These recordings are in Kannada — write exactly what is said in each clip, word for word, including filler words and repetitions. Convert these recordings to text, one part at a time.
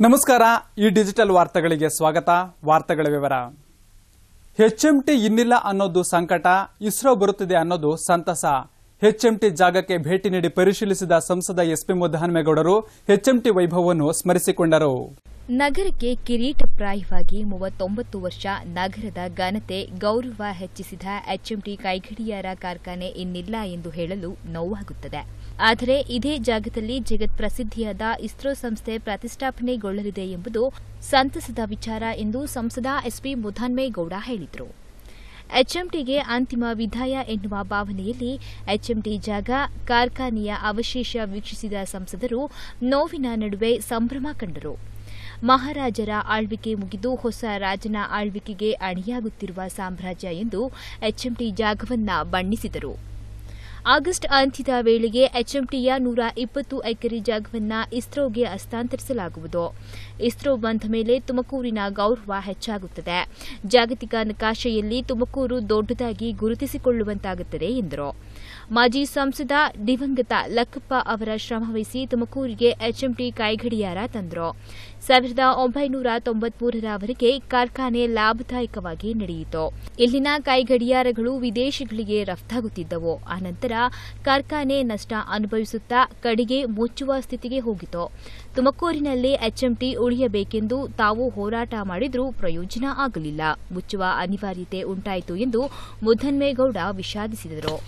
ನಮಸ್ಕಾರ. ಈ ಡಿಜಿಟಲ್ ವಾರ್ತೆಗಳಿಗೆ ಸ್ವಾಗತ. ವಾರ್ತೆಗಳ ವಿವರ. ಎಚ್ಎಂಟಿ ಇನ್ನಿಲ್ಲ ಅನ್ನೋದು ಸಂಕಟ, ಇಸ್ರೋ ಬರುತ್ತಿದೆ ಅನ್ನೋದು ಸಂತಸ. ಎಚ್ಎಂಟಿ ಜಾಗಕ್ಕೆ ಭೇಟಿ ನೀಡಿ ಪರಿಶೀಲಿಸಿದ ಸಂಸದ ಎಸ್ಪಿ ಮುದ್ದಹನುಮೇಗೌಡರು ಎಚ್ಎಂಟಿ ವೈಭವವನ್ನು ಸ್ಮರಿಸಿಕೊಂಡರು. ನಗರಕ್ಕೆ ಕಿರೀಟಪ್ರಾಯವಾಗಿ ಮೂವತ್ತೊಂಬತ್ತು ವರ್ಷ ನಗರದ ಘನತೆ ಗೌರವ ಹೆಚ್ಚಿಸಿದ ಎಚ್ಎಂಟಿ ಕೈಗಡಿಯಾರ ಕಾರ್ಖಾನೆ ಇನ್ನಿಲ್ಲ ಎಂದು ಹೇಳಲು ನೋವಾಗುತ್ತದೆ. ಆದರೆ ಇದೇ ಜಾಗದಲ್ಲಿ ಜಗತ್ ಪ್ರಸಿದ್ಧಿಯಾದ ಇಸ್ರೋ ಸಂಸ್ಥೆ ಪ್ರತಿಷ್ಠಾಪನೆಗೊಳ್ಳಲಿದೆ ಎಂಬುದು ಸಂತಸದ ವಿಚಾರ ಎಂದು ಸಂಸದ ಎಸ್ಪಿ ಮುದ್ದಹನುಮೇಗೌಡ ಹೇಳಿದರು. ಎಚ್ಎಂಟಿಗೆ ಅಂತಿಮ ವಿದಾಯ ಎನ್ನುವ ಭಾವನೆಯಲ್ಲಿ ಎಚ್ಎಂಟಿ ಜಾಗ ಕಾರ್ಖಾನೆಯ ಅವಶೇಷ ವೀಕ್ಷಿಸಿದ ಸಂಸದರು ನೋವಿನ ನಡುವೆ ಸಂಭ್ರಮ ಕಂಡರು. ಮಹಾರಾಜರ ಆಳ್ವಿಕೆ ಮುಗಿದು ಹೊಸ ರಾಜನ ಆಳ್ವಿಕೆಗೆ ಅಣಿಯಾಗುತ್ತಿರುವ ಸಾಮ್ರಾಜ್ಯ ಎಂದು ಎಚ್ಎಂಟಿ ಜಾಗವನ್ನ ಬಣ್ಣಿಸಿದರು. ಆಗಸ್ಟ್ ಅಂತ್ಯದ ವೇಳೆಗೆ ಎಚ್ಎಂಟಿಯ ನೂರ ಇಪ್ಪತ್ತು ಎಕರೆ ಜಾಗವನ್ನ ಇಸ್ರೋಗೆ ಹಸ್ತಾಂತರಿಸಲಾಗುವುದು. ಇಸ್ರೋ ಬಂದ ಮೇಲೆ ತುಮಕೂರಿನ ಗೌರವ ಹೆಚ್ಚಾಗುತ್ತದೆ. ಜಾಗತಿಕ ನಕಾಶೆಯಲ್ಲಿ ತುಮಕೂರು ದೊಡ್ಡದಾಗಿ ಗುರುತಿಸಿಕೊಳ್ಳುವಂತಾಗುತ್ತದೆ ಎಂದರು. ಮಾಜಿ ಸಂಸದ ದಿವಂಗತ ಲಕ್ಕಪ್ಪ ಅವರ ಶ್ರಮವಹಿಸಿ ತುಮಕೂರಿಗೆ ಎಚ್ಎಂಟಿ ಕೈಗಡಿಯಾರ ತಂದರು. ಸಾವಿರದ ಒಂಬೈನೂರ ತೊಂಬತ್ಮೂರರವರೆಗೆ ಕಾರ್ಖಾನೆ ಲಾಭದಾಯಕವಾಗಿ ನಡೆಯಿತು. ಇಲ್ಲಿನ ಕೈಗಡಿಯಾರಗಳು ವಿದೇಶಗಳಿಗೆ ರಫ್ತಾಗುತ್ತಿದ್ದವು. ಆನಂತರ ಕಾರ್ಖಾನೆ ನಷ್ಟ ಅನುಭವಿಸುತ್ತಾ ಕಡೆಗೆ ಮುಚ್ಚುವ ಸ್ಥಿತಿಗೆ ಹೋಗಿತು. ತುಮಕೂರಿನಲ್ಲಿ ಎಚ್ಎಂಟಿ ಉಳಿಯಬೇಕೆಂದು ತಾವು ಹೋರಾಟ ಮಾಡಿದ್ರೂ ಪ್ರಯೋಜನ ಆಗಲಿಲ್ಲ. ಮುಚ್ಚುವ ಅನಿವಾರ್ಯತೆ ಉಂಟಾಯಿತು ಎಂದು ಮುದ್ದಹನುಮೇಗೌಡ ವಿಷಾದಿಸಿದರು.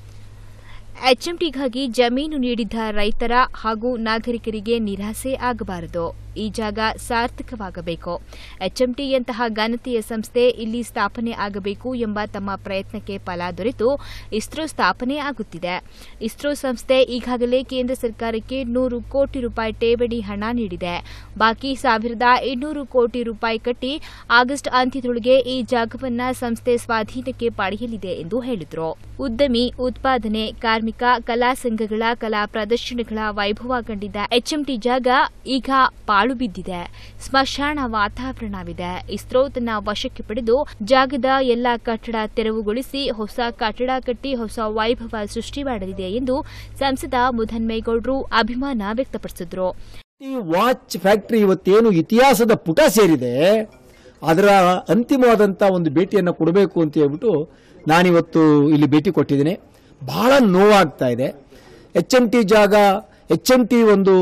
ಎಚ್ಎಂಟಿಗಾಗಿ ಜಮೀನು ನೀಡಿದ್ದ ರೈತರ ಹಾಗೂ ನಾಗರಿಕರಿಗೆ ನಿರಾಸೆ ಆಗಬಾರದು. ಈ ಜಾಗ ಸಾರ್ಥಕವಾಗಬೇಕು. ಎಚ್ಎಂಟಿಯಂತಹ ಘನತೆಯ ಸಂಸ್ಥೆ ಇಲ್ಲಿ ಸ್ಥಾಪನೆ ಆಗಬೇಕು ಎಂಬ ತಮ್ಮ ಪ್ರಯತ್ನಕ್ಕೆ ಫಲ ದೊರೆತು ಇಸ್ರೋ ಸ್ಥಾಪನೆ ಆಗುತ್ತಿದೆ. ಇಸ್ರೋ ಸಂಸ್ಥೆ ಈಗಾಗಲೇ ಕೇಂದ್ರ ಸರ್ಕಾರಕ್ಕೆ ನೂರು ಕೋಟಿ ರೂಪಾಯಿ ಠೇವಣಿ ಹಣ ನೀಡಿದೆ. ಬಾಕಿ ಸಾವಿರದ ಇನ್ನೂರು ಕೋಟಿ ರೂಪಾಯಿ ಕಟ್ಟಿ ಆಗಸ್ಟ್ ಅಂತ್ಯದೊಳಗೆ ಈ ಜಾಗವನ್ನ ಸಂಸ್ಥೆ ಸ್ವಾಧೀನಕ್ಕೆ ಪಡೆಯಲಿದೆ ಎಂದು ಹೇಳಿದರು. ಉದ್ಯಮಿ, ಉತ್ಪಾದನೆ, ಕಾರ್ಮಿಕ, ಕಲಾ ಸಂಘಗಳ ಕಲಾ ಪ್ರದರ್ಶನಗಳ ವೈಭವ ಕಂಡಿದ್ದ ಎಚ್ಎಂಟಿ ಜಾಗ ಈಗ ಪಾಳು ಬಿದ್ದಿದೆ. ಸ್ಮಶಾನ ವಾತಾವರಣವಿದೆ. ಇಸ್ರೋ ತನ್ನ ವಶಕ್ಕೆ ಪಡೆದು ಜಾಗದ ಎಲ್ಲ ಕಟ್ಟಡ ತೆರವುಗೊಳಿಸಿ ಹೊಸ ಕಟ್ಟಡ ಕಟ್ಟಿ ಹೊಸ ವೈಭವ ಸೃಷ್ಟಿ ಮಾಡಲಿದೆ ಎಂದು ಸಂಸದ ಮುದ್ದಹನುಮೇಗೌಡರು ಅಭಿಮಾನ ವ್ಯಕ್ತಪಡಿಸಿದರು. ಈ ವಾಚ್ ಫ್ಯಾಕ್ಟರಿ ಇವತ್ತೇನು ಇತಿಹಾಸದ ಪುಟ ಸೇರಿದೆ, ಅದರ ಅಂತಿಮವಾದಂತಹ ಒಂದು ಭೇಟಿಯನ್ನು ಕೊಡಬೇಕು ಅಂತ ಹೇಳ್ಬಿಟ್ಟು ನಾನಿವತ್ತು ಇಲ್ಲಿ ಭೇಟಿ ಕೊಟ್ಟಿದ್ದೇನೆ. ಬಹಳ ನೋವಾಗ್ತಾ ಇದೆ. ಎಚ್ ಎಂ ಟಿ ಜಾಗ, ಎಚ್ ಎಂ ಟಿ ಒಂದು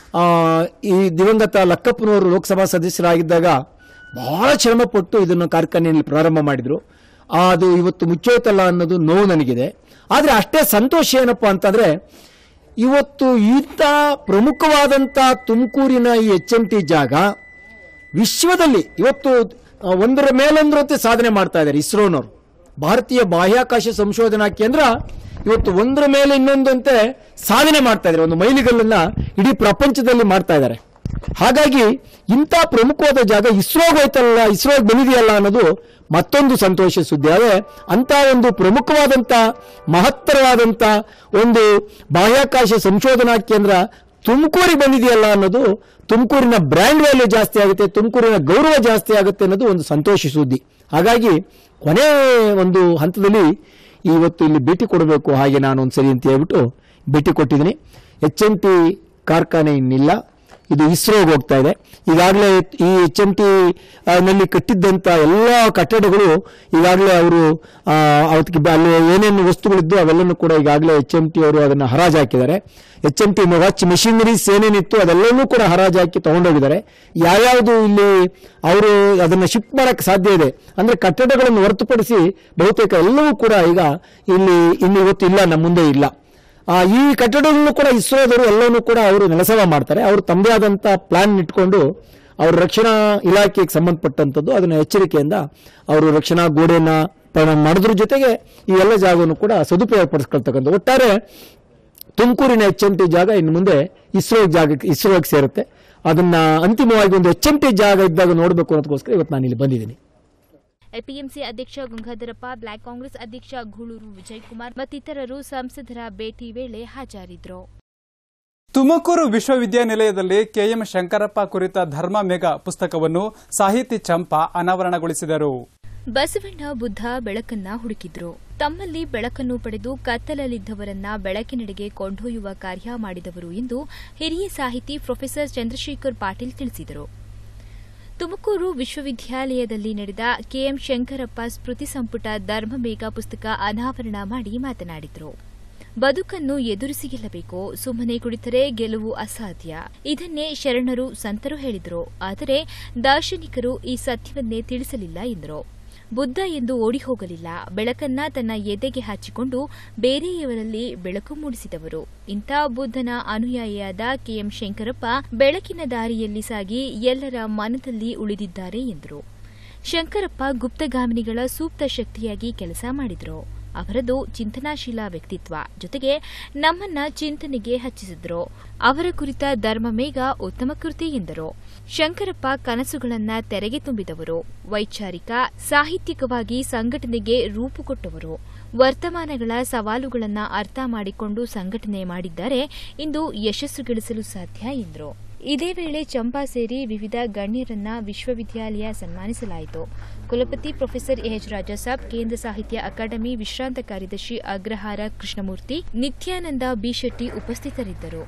ಈ ದಿವಂಗತ ಲಕ್ಕಪ್ಪನವರು ಲೋಕಸಭಾ ಸದಸ್ಯರಾಗಿದ್ದಾಗ ಬಹಳ ಶ್ರಮಪಟ್ಟು ಇದನ್ನು ಕಾರ್ಖಾನೆಯಲ್ಲಿ ಪ್ರಾರಂಭ ಮಾಡಿದ್ರು. ಅದು ಇವತ್ತು ಮುಚ್ಚೋಯ್ತಲ್ಲ ಅನ್ನೋದು ನೋವು ನನಗಿದೆ. ಆದರೆ ಅಷ್ಟೇ ಸಂತೋಷ ಏನಪ್ಪಾ ಅಂತಂದ್ರೆ, ಇವತ್ತು ಇಂಥ ಪ್ರಮುಖವಾದಂಥ ತುಮಕೂರಿನ ಈ ಎಚ್ ಎಂ ಟಿ ಜಾಗ ವಿಶ್ವದಲ್ಲಿ ಇವತ್ತು ಒಂದರ ಮೇಲೊಂದರಂತೆ ಸಾಧನೆ ಮಾಡ್ತಾ ಇದ್ದಾರೆ. ಇಸ್ರೋನವರು, ಭಾರತೀಯ ಬಾಹ್ಯಾಕಾಶ ಸಂಶೋಧನಾ ಕೇಂದ್ರ ಇವತ್ತು ಒಂದರ ಮೇಲೆ ಇನ್ನೊಂದಂತೆ ಸಾಧನೆ ಮಾಡ್ತಾ ಇದ್ದಾರೆ. ಒಂದು ಮೈಲಿಗಲ್ಲನ್ನ ಇಡೀ ಪ್ರಪಂಚದಲ್ಲಿ ಮಾಡ್ತಾ ಇದ್ದಾರೆ. ಹಾಗಾಗಿ ಇಂಥ ಪ್ರಮುಖವಾದ ಜಾಗ ಇಸ್ರೋಗೆ ಹೋಯ್ತಲ್ಲ, ಇಸ್ರೋಗೆ ಬಂದಿದೆಯಲ್ಲ ಅನ್ನೋದು ಮತ್ತೊಂದು ಸಂತೋಷ ಸುದ್ದಿ. ಅದೇ ಅಂತ ಒಂದು ಪ್ರಮುಖವಾದಂಥ ಮಹತ್ತರವಾದಂಥ ಒಂದು ಬಾಹ್ಯಾಕಾಶ ಸಂಶೋಧನಾ ಕೇಂದ್ರ ತುಮಕೂರಿಗೆ ಬಂದಿದೆಯಲ್ಲ ಅನ್ನೋದು ತುಮಕೂರಿನ ಬ್ರ್ಯಾಂಡ್ ವ್ಯಾಲ್ಯೂ ಜಾಸ್ತಿ ಆಗುತ್ತೆ, ತುಮಕೂರಿನ ಗೌರವ ಜಾಸ್ತಿ ಆಗುತ್ತೆ ಅನ್ನೋದು ಒಂದು ಸಂತೋಷ ಸುದ್ದಿ. ಹಾಗಾಗಿ ಕೊನೆ ಒಂದು ಹಂತದಲ್ಲಿ ಇವತ್ತು ಇಲ್ಲಿ ಭೇಟಿ ಕೊಡಬೇಕು, ಹಾಗೆ ನಾನು ಒಂದ್ಸರಿ ಅಂತ ಹೇಳ್ಬಿಟ್ಟು ಭೇಟಿ ಕೊಟ್ಟಿದ್ದೀನಿ. ಎಚ್ ಎಂ ಟಿ ಕಾರ್ಖಾನೆ ಇನ್ನಿಲ್ಲ, ಇದು ಇಸ್ರೋಗೆ ಹೋಗ್ತಾ ಇದೆ. ಈಗಾಗಲೇ ಈ ಎಚ್ ಎಂ ಟಿ ನಲ್ಲಿ ಕಟ್ಟಿದ್ದಂಥ ಎಲ್ಲ ಕಟ್ಟಡಗಳು ಈಗಾಗಲೇ ಅವರು ಅವತ್ತಿಗೆ ಅಲ್ಲಿ ಏನೇನು ವಸ್ತುಗಳಿದ್ದು ಅವೆಲ್ಲನೂ ಕೂಡ ಈಗಾಗಲೇ ಎಚ್ ಎಂ ಟಿ ಅವರು ಅದನ್ನು ಹರಾಜು ಹಾಕಿದ್ದಾರೆ. H M T watch machineries ಏನೇನಿತ್ತು ಅದೆಲ್ಲವೂ ಕೂಡ ಹರಾಜು ಹಾಕಿ ತಗೊಂಡೋಗಿದ್ದಾರೆ. ಯಾವ್ಯಾವುದು ಇಲ್ಲಿ ಅವರು ಅದನ್ನು ಶಿಫ್ಟ್ ಮಾಡಕ್ಕೆ ಸಾಧ್ಯ ಇದೆ ಅಂದ್ರೆ ಕಟ್ಟಡಗಳನ್ನು ಹೊರತುಪಡಿಸಿ ಬಹುತೇಕ ಎಲ್ಲವೂ ಕೂಡ ಈಗ ಇಲ್ಲಿ ಇನ್ನು ಇವತ್ತು ಇಲ್ಲ, ನಮ್ಮ ಮುಂದೆ ಇಲ್ಲ. ಈ ಕಟ್ಟಡಗಳನ್ನು ಕೂಡ ಇಸ್ರೋದವರು ಎಲ್ಲವನ್ನೂ ಕೂಡ ಅವರು ನೆಲಸವ ಮಾಡ್ತಾರೆ. ಅವರು ತಮ್ಮದೇ ಆದಂಥ ಪ್ಲಾನ್ ಇಟ್ಕೊಂಡು ಅವರು ರಕ್ಷಣಾ ಇಲಾಖೆಗೆ ಸಂಬಂಧಪಟ್ಟಂಥದ್ದು ಅದನ್ನು ಎಚ್ಚರಿಕೆಯಿಂದ ಅವರು ರಕ್ಷಣಾ ಗೋಡೆಯನ್ನ ಪರಿಣಾಮ ಮಾಡೋದ್ರ ಜೊತೆಗೆ ಈ ಎಲ್ಲ ಜಾಗವನ್ನು ಕೂಡ ಸದುಪಯೋಗ ಪಡಿಸ್ಕೊಳ್ತಕ್ಕಂಥ ಒಟ್ಟಾರೆ ತುಮಕೂರಿನ ಎಚ್ ಎಂ ಟಿ ಜಾಗ ಇನ್ನು ಮುಂದೆ ಇಸ್ರೋ ಜಾಗಕ್ಕೆ ಇಸ್ರೋಗೆ ಸೇರುತ್ತೆ. ಅದನ್ನ ಅಂತಿಮವಾಗಿ ಒಂದು ಎಚ್ ಎಂ ಟಿ ಜಾಗ ಇದ್ದಾಗ ನೋಡಬೇಕು ಅನ್ನೋದಕ್ಕೋಸ್ಕರ ಇವತ್ತು ನಾನು ಇಲ್ಲಿ ಬಂದಿದ್ದೀನಿ. ಎಪಿಎಂಸಿ ಅಧ್ಯಕ್ಷ ಗಂಗಾಧರಪ್ಪ, ಬ್ಲಾಕ್ ಕಾಂಗ್ರೆಸ್ ಅಧ್ಯಕ್ಷ ಗೂಳೂರು ವಿಜಯಕುಮಾರ್ ಮತ್ತಿತರರು ಸಂಸದರ ಭೇಟಿ ವೇಳೆ ಹಾಜರಿದ್ದರು. ತುಮಕೂರು ವಿಶ್ವವಿದ್ಯಾನಿಲಯದಲ್ಲಿ ಕೆಎಂ ಶಂಕರಪ್ಪ ಕುರಿತ ಧರ್ಮ ಮೇಘ ಪುಸ್ತಕವನ್ನು ಸಾಹಿತಿ ಚಂಪಾ ಅನಾವರಣಗೊಳಿಸಿದರು. ಬಸವಣ್ಣ ಬುದ್ಧ ಬೆಳಕನ್ನ ಹುಡುಕಿದ್ರು. ತಮ್ಮಲ್ಲಿ ಬೆಳಕನ್ನು ಪಡೆದು ಕತ್ತಲಲ್ಲಿದ್ದವರನ್ನ ಬೆಳಕಿನೆಡೆಗೆ ಕೊಂಡೊಯ್ಯುವ ಕಾರ್ಯ ಮಾಡಿದವರು ಎಂದು ಹಿರಿಯ ಸಾಹಿತಿ ಪ್ರೊಫೆಸರ್ ಚಂದ್ರಶೇಖರ್ ಪಾಟೀಲ್ ತಿಳಿಸಿದರು. ತುಮಕೂರು ವಿಶ್ವವಿದ್ಯಾಲಯದಲ್ಲಿ ನಡೆದ ಕೆಎಂ ಶಂಕರಪ್ಪ ಸ್ಮೃತಿ ಸಂಪುಟ ಧರ್ಮಮೇಘ ಪುಸ್ತಕ ಅನಾವರಣ ಮಾಡಿ ಮಾತನಾಡಿದರು. ಬದುಕನ್ನು ಎದುರಿಸಿ ಗೆಲ್ಲಬೇಕು, ಸುಮ್ಮನೆ ಕುಳಿತರೆ ಗೆಲುವು ಅಸಾಧ್ಯ. ಇದನ್ನೇ ಶರಣರು ಸಂತರು ಹೇಳಿದರು. ಆದರೆ ದಾರ್ಶನಿಕರು ಈ ಸತ್ಯವನ್ನೇ ತಿಳಿಸಲಿಲ್ಲ ಎಂದರು. ಬುದ್ಧ ಎಂದು ಓಡಿ ಹೋಗಲಿಲ್ಲ, ಬೆಳಕನ್ನ ತನ್ನ ಎದೆಗೆ ಹಚ್ಚಿಕೊಂಡು ಬೇರೆಯವರಲ್ಲಿ ಬೆಳಕು ಮೂಡಿಸಿದವರು. ಇಂಥ ಬುದ್ಧನ ಅನುಯಾಯಿಯಾದ ಕೆಎಂ ಶಂಕರಪ್ಪ ಬೆಳಕಿನ ದಾರಿಯಲ್ಲಿ ಸಾಗಿ ಎಲ್ಲರ ಮನದಲ್ಲಿ ಉಳಿದಿದ್ದಾರೆ ಎಂದರು. ಶಂಕರಪ್ಪ ಗುಪ್ತಗಾಮಿನಿಗಳ ಸೂಕ್ತ ಶಕ್ತಿಯಾಗಿ ಕೆಲಸ ಮಾಡಿದರು. ಅವರದು ಚಿಂತನಾಶೀಲ ವ್ಯಕ್ತಿತ್ವ, ಜೊತೆಗೆ ನಮ್ಮನ್ನ ಚಿಂತನೆಗೆ ಹಚ್ಚಿಸಿದ್ರು. ಅವರ ಕುರಿತ ಧರ್ಮಮೇಘ ಉತ್ತಮ ಕೃತಿ ಎಂದರು. ಶಂಕರಪ್ಪ ಕನಸುಗಳನ್ನ ತೆರೆಗೆ ತುಂಬಿದವರು. ವೈಚಾರಿಕ, ಸಾಹಿತ್ಯಿಕವಾಗಿ ಸಂಘಟನೆಗೆ ರೂಪು ಕೊಟ್ಟವರು. ವರ್ತಮಾನಗಳ ಸವಾಲುಗಳನ್ನು ಅರ್ಥ ಮಾಡಿಕೊಂಡು ಸಂಘಟನೆ ಮಾಡಿದ್ದಾರೆ. ಇಂದು ಯಶಸ್ಸು ಗಳಿಸಲು ಸಾಧ್ಯ ಎಂದರು. ಇದೇ ವೇಳೆ ಚಂಪಾ ಸೇರಿ ವಿವಿಧ ಗಣ್ಯರನ್ನ ವಿಶ್ವವಿದ್ಯಾಲಯ ಸನ್ಮಾನಿಸಲಾಯಿತು. ಕುಲಪತಿ ಪ್ರೊಫೆಸರ್ ಎಚ್ ರಾಜಸಾಬ್, ಕೇಂದ್ರ ಸಾಹಿತ್ಯ ಅಕಾಡೆಮಿ ವಿಶ್ರಾಂತ ಕಾರ್ಯದರ್ಶಿ ಅಗ್ರಹಾರ ಕೃಷ್ಣಮೂರ್ತಿ, ನಿತ್ಯಾನಂದ ಬಿಶೆಟ್ಟಿ ಉಪಸ್ಥಿತರಿದ್ದರು.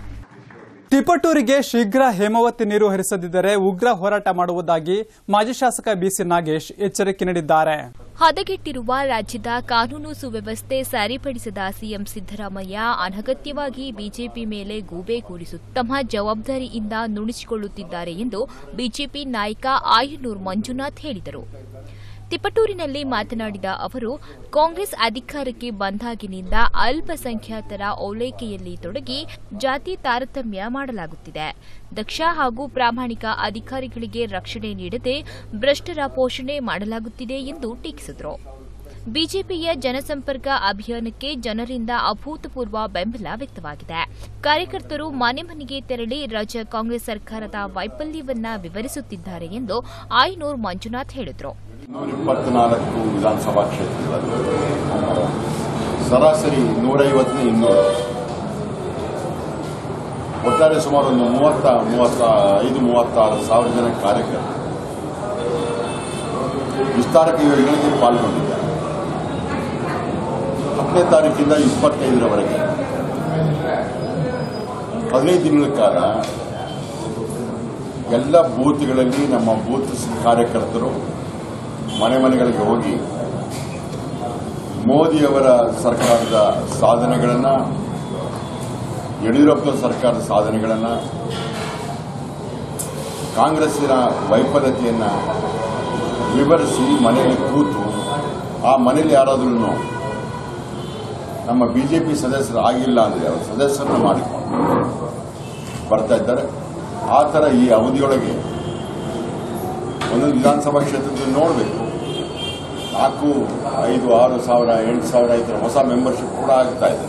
ತಿಪಟೂರಿಗೆ ಶೀಘ್ರ ಹೇಮಾವತಿ ನೀರು ಹರಿಸದಿದ್ದರೆ ಉಗ್ರ ಹೋರಾಟ ಮಾಡುವುದಾಗಿ ಮಾಜಿ ಶಾಸಕ ಬಿಸಿ ನಾಗೇಶ್ ಎಚ್ಚರಿಕೆ ನೀಡಿದ್ದಾರೆ. ಹದಗೆಟ್ಟಿರುವ ರಾಜ್ಯದ ಕಾನೂನು ಸುವ್ಯವಸ್ಥೆ ಸರಿಪಡಿಸದ ಸಿಎಂ ಸಿದ್ದರಾಮಯ್ಯ ಅನಗತ್ಯವಾಗಿ ಬಿಜೆಪಿ ಮೇಲೆ ಗೂಬೆ ಕೂರಿಸು ತಮ್ಮ ಜವಾಬ್ದಾರಿಯಿಂದ ನುಣುಚಿಕೊಳ್ಳುತ್ತಿದ್ದಾರೆ ಎಂದು ಬಿಜೆಪಿ ನಾಯಕ ಆಯನೂರು ಮಂಜುನಾಥ್ ಹೇಳಿದರು. ತಿಪಟೂರಿನಲ್ಲಿ ಮಾತನಾಡಿದ ಅವರು, ಕಾಂಗ್ರೆಸ್ ಅಧಿಕಾರಕ್ಕೆ ಬಂದಾಗಿನಿಂದ ಅಲ್ಪಸಂಖ್ಯಾತರ ಓಲೈಕೆಯಲ್ಲಿ ತೊಡಗಿ ಜಾತಿ ತಾರತಮ್ಯ ಮಾಡಲಾಗುತ್ತಿದೆ. ದಕ್ಷ ಹಾಗೂ ಪ್ರಾಮಾಣಿಕ ಅಧಿಕಾರಿಗಳಿಗೆ ರಕ್ಷಣೆ ನೀಡದೆ ಭ್ರಷ್ಟರ ಪೋಷಣೆ ಮಾಡಲಾಗುತ್ತಿದೆ ಎಂದು ಟೀಕಿಸಿದರು. ಬಿಜೆಪಿಯ ಜನಸಂಪರ್ಕ ಅಭಿಯಾನಕ್ಕೆ ಜನರಿಂದ ಅಭೂತಪೂರ್ವ ಬೆಂಬಲ ವ್ಯಕ್ತವಾಗಿದೆ. ಕಾರ್ಯಕರ್ತರು ಮನೆ ಮನೆಗೆ ತೆರಳಿ ರಾಜ್ಯ ಕಾಂಗ್ರೆಸ್ ಸರ್ಕಾರದ ವೈಫಲ್ಯವನ್ನ ವಿವರಿಸುತ್ತಿದ್ದಾರೆ ಎಂದು ಆಯನೂರು ಮಂಜುನಾಥ್ ಹೇಳಿದರು. ಇಪ್ಪತ್ನಾಲ್ಕು ವಿಧಾನಸಭಾ ಕ್ಷೇತ್ರಗಳಲ್ಲಿ ಸರಾಸರಿ ನೂರೈವತ್ತು ಇನ್ನೂರು ಒಟ್ಟಾರೆ ಸುಮಾರು ಒಂದು ಮೂವತ್ತ ಮೂವತ್ತ ಐದು ಮೂವತ್ತಾರು ಸಾವಿರ ಜನ ಕಾರ್ಯಕರ್ತರು ವಿಸ್ತಾರಕ ಯೋಜನೆಗೆ ಪಾಲ್ಗೊಂಡಿದ್ದಾರೆ. ಹತ್ತನೇ ತಾರೀಕಿಂದ ಇಪ್ಪತ್ತೈದರವರೆಗೆ ಹದಿನೈದು ದಿನಗಳ ಕಾಲ ಎಲ್ಲ ಬೂತ್ಗಳಲ್ಲಿ ನಮ್ಮ ಬೂತ್ ಕಾರ್ಯಕರ್ತರು ಮನೆ ಮನೆಗಳಿಗೆ ಹೋಗಿ ಮೋದಿಯವರ ಸರ್ಕಾರದ ಸಾಧನೆಗಳನ್ನು, ಯಡಿಯೂರಪ್ಪ ಸರ್ಕಾರದ ಸಾಧನೆಗಳನ್ನು, ಕಾಂಗ್ರೆಸ್ಸಿನ ವೈಫಲ್ಯತೆಯನ್ನು ವಿವರಿಸಿ ಮನೆಯಲ್ಲಿ ಕೂತು ಆ ಮನೆಯಲ್ಲಿ ಯಾರಾದ್ರೂ ನಮ್ಮ ಬಿಜೆಪಿ ಸದಸ್ಯರು ಆಗಿಲ್ಲ ಅಂದರೆ ಅವರು ಸದಸ್ಯರನ್ನು ಮಾಡಿಕೊಂಡು ಬರ್ತಾ ಇದ್ದಾರೆ. ಆ ಥರ ಈ ಅವಧಿಯೊಳಗೆ ಒಂದೊಂದು ವಿಧಾನಸಭಾ ಕ್ಷೇತ್ರದಲ್ಲಿ ನೋಡಬೇಕು. ನಾಲ್ಕು ಐದು ಆರು ಸಾವಿರ ಎಂಟು ಸಾವಿರ ಈ ಥರ ಹೊಸ ಮೆಂಬರ್ಶಿಪ್ ಕೂಡ ಆಗ್ತಾ ಇದೆ.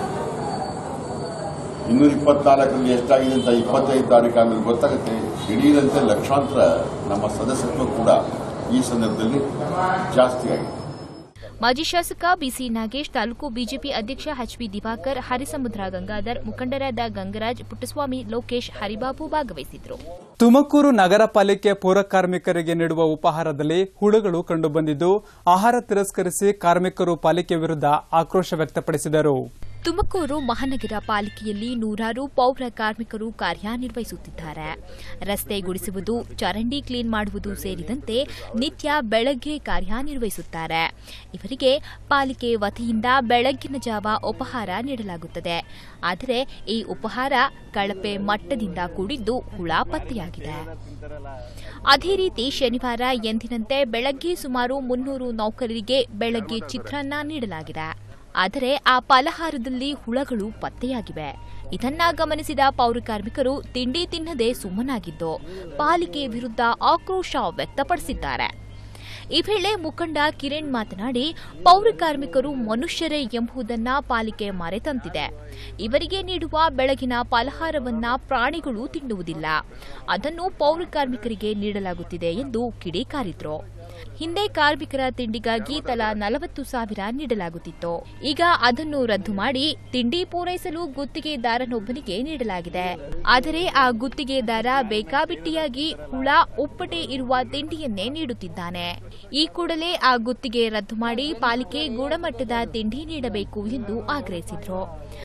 ಇನ್ನೂರ ಇಪ್ಪತ್ನಾಲ್ಕರಲ್ಲಿ ಎಷ್ಟಾಗಿದೆ ಅಂತ ಇಪ್ಪತ್ತೈದು ತಾರೀಕು ಆಮೇಲೆ ಗೊತ್ತಾಗುತ್ತೆ. ದಿಢೀರಂತೆ ಲಕ್ಷಾಂತರ ನಮ್ಮ ಸದಸ್ಯತ್ವ ಕೂಡ ಈ ಸಂದರ್ಭದಲ್ಲಿ ಜಾಸ್ತಿ ಆಗಿದೆ. ಮಾಜಿ ಶಾಸಕ ಬಿಸಿ ನಾಗೇಶ್, ತಾಲೂಕು ಬಿಜೆಪಿ ಅಧ್ಯಕ್ಷ ಎಚ್ ಪಿ ದಿವಾಕರ್, ಹರಿಸಮುದ್ರ ಗಂಗಾಧರ್, ಮುಖಂಡರಾದ ಗಂಗರಾಜ್, ಪುಟ್ಟಸ್ವಾಮಿ, ಲೋಕೇಶ್, ಹರಿಬಾಬು ಭಾಗವಹಿಸಿದ್ರು. ತುಮಕೂರು ನಗರ ಪಾಲಿಕೆ ಪೌರ ಕಾರ್ಮಿಕರಿಗೆ ನೀಡುವ ಉಪಹಾರದಲ್ಲಿ ಹುಳುಗಳು ಕಂಡುಬಂದಿದ್ದು, ಆಹಾರ ತಿರಸ್ಕರಿಸಿ ಕಾರ್ಮಿಕರು ಪಾಲಿಕೆ ವಿರುದ್ಧ ಆಕ್ರೋಶ ವ್ಯಕ್ತಪಡಿಸಿದರು. ತುಮಕೂರು ಮಹಾನಗರ ಪಾಲಿಕೆಯಲ್ಲಿ ನೂರಾರು ಪೌರ ಕಾರ್ಮಿಕರು ಕಾರ್ಯನಿರ್ವಹಿಸುತ್ತಿದ್ದಾರೆ. ರಸ್ತೆ ಗುಡಿಸುವುದು, ಚರಂಡಿ ಕ್ಲೀನ್ ಮಾಡುವುದು ಸೇರಿದಂತೆ ನಿತ್ಯ ಬೆಳಗ್ಗೆ ಕಾರ್ಯನಿರ್ವಹಿಸುತ್ತಾರೆ. ಇವರಿಗೆ ಪಾಲಿಕೆ ವತಿಯಿಂದ ಬೆಳಗ್ಗಿನ ಜಾವ ಉಪಹಾರ ನೀಡಲಾಗುತ್ತದೆ. ಆದರೆ ಈ ಉಪಹಾರ ಕಳಪೆ ಮಟ್ಟದಿಂದ ಕೂಡಿದ್ದು ಹುಳ ಪತ್ತೆಯಾಗಿದೆ. ಅದೇ ರೀತಿ ಶನಿವಾರ ಎಂದಿನಂತೆ ಬೆಳಗ್ಗೆ ಸುಮಾರು ಮುನ್ನೂರು ನೌಕರರಿಗೆ ಬೆಳಗ್ಗೆ ಚಿತ್ರಾನ್ನ ನೀಡಲಾಗಿದೆ. ಆದರೆ ಆ ಫಲಹಾರದಲ್ಲಿ ಹುಳಗಳು ಪತ್ತೆಯಾಗಿವೆ. ಇದನ್ನ ಗಮನಿಸಿದ ಪೌರ ಕಾರ್ಮಿಕರು ತಿಂಡಿ ತಿನ್ನದೆ ಸುಮ್ಮನಾಗಿದ್ದು ಪಾಲಿಕೆ ವಿರುದ್ಧ ಆಕ್ರೋಶ ವ್ಯಕ್ತಪಡಿಸಿದ್ದಾರೆ. ಈ ವೇಳೆ ಮುಖಂಡ ಕಿರಣ್ ಮಾತನಾಡಿ, ಪೌರ ಕಾರ್ಮಿಕರು ಮನುಷ್ಯರೇ ಎಂಬುದನ್ನ ಪಾಲಿಕೆ ಮರೆತಂತಿದೆ. ಇವರಿಗೆ ನೀಡುವ ಬೆಳಗಿನ ಫಲಹಾರವನ್ನ ಪ್ರಾಣಿಗಳು ತಿನ್ನುವುದಿಲ್ಲ, ಅದನ್ನು ಪೌರ ಕಾರ್ಮಿಕರಿಗೆ ನೀಡಲಾಗುತ್ತಿದೆ ಎಂದು ಕಿಡಿಕಾರಿದ್ರು. ಹಿಂದೆ ಕಾರ್ಮಿಕರ ತಿಂಡಿಗಾಗಿ ತಲಾ ನಲವತ್ತು ಸಾವಿರ ನೀಡಲಾಗುತ್ತಿತ್ತು. ಈಗ ಅದನ್ನು ರದ್ದು ಮಾಡಿ ತಿಂಡಿ ಪೂರೈಸಲು ಗುತ್ತಿಗೆದಾರನೊಬ್ಬನಿಗೆ ನೀಡಲಾಗಿದೆ. ಆದರೆ ಆ ಗುತ್ತಿಗೆದಾರ ಬೇಕಾಬಿಟ್ಟಿಯಾಗಿ ಹುಳ ಉಪ್ಪಟೆ ಇರುವ ತಿಂಡಿಯನ್ನೇ ನೀಡುತ್ತಿದ್ದಾನೆ. ಈ ಕೂಡಲೇ ಆ ಗುತ್ತಿಗೆ ರದ್ದು ಮಾಡಿ ಪಾಲಿಕೆ ಗುಣಮಟ್ಟದ ತಿಂಡಿ ನೀಡಬೇಕು ಎಂದು ಆಗ್ರಹಿಸಿದರು.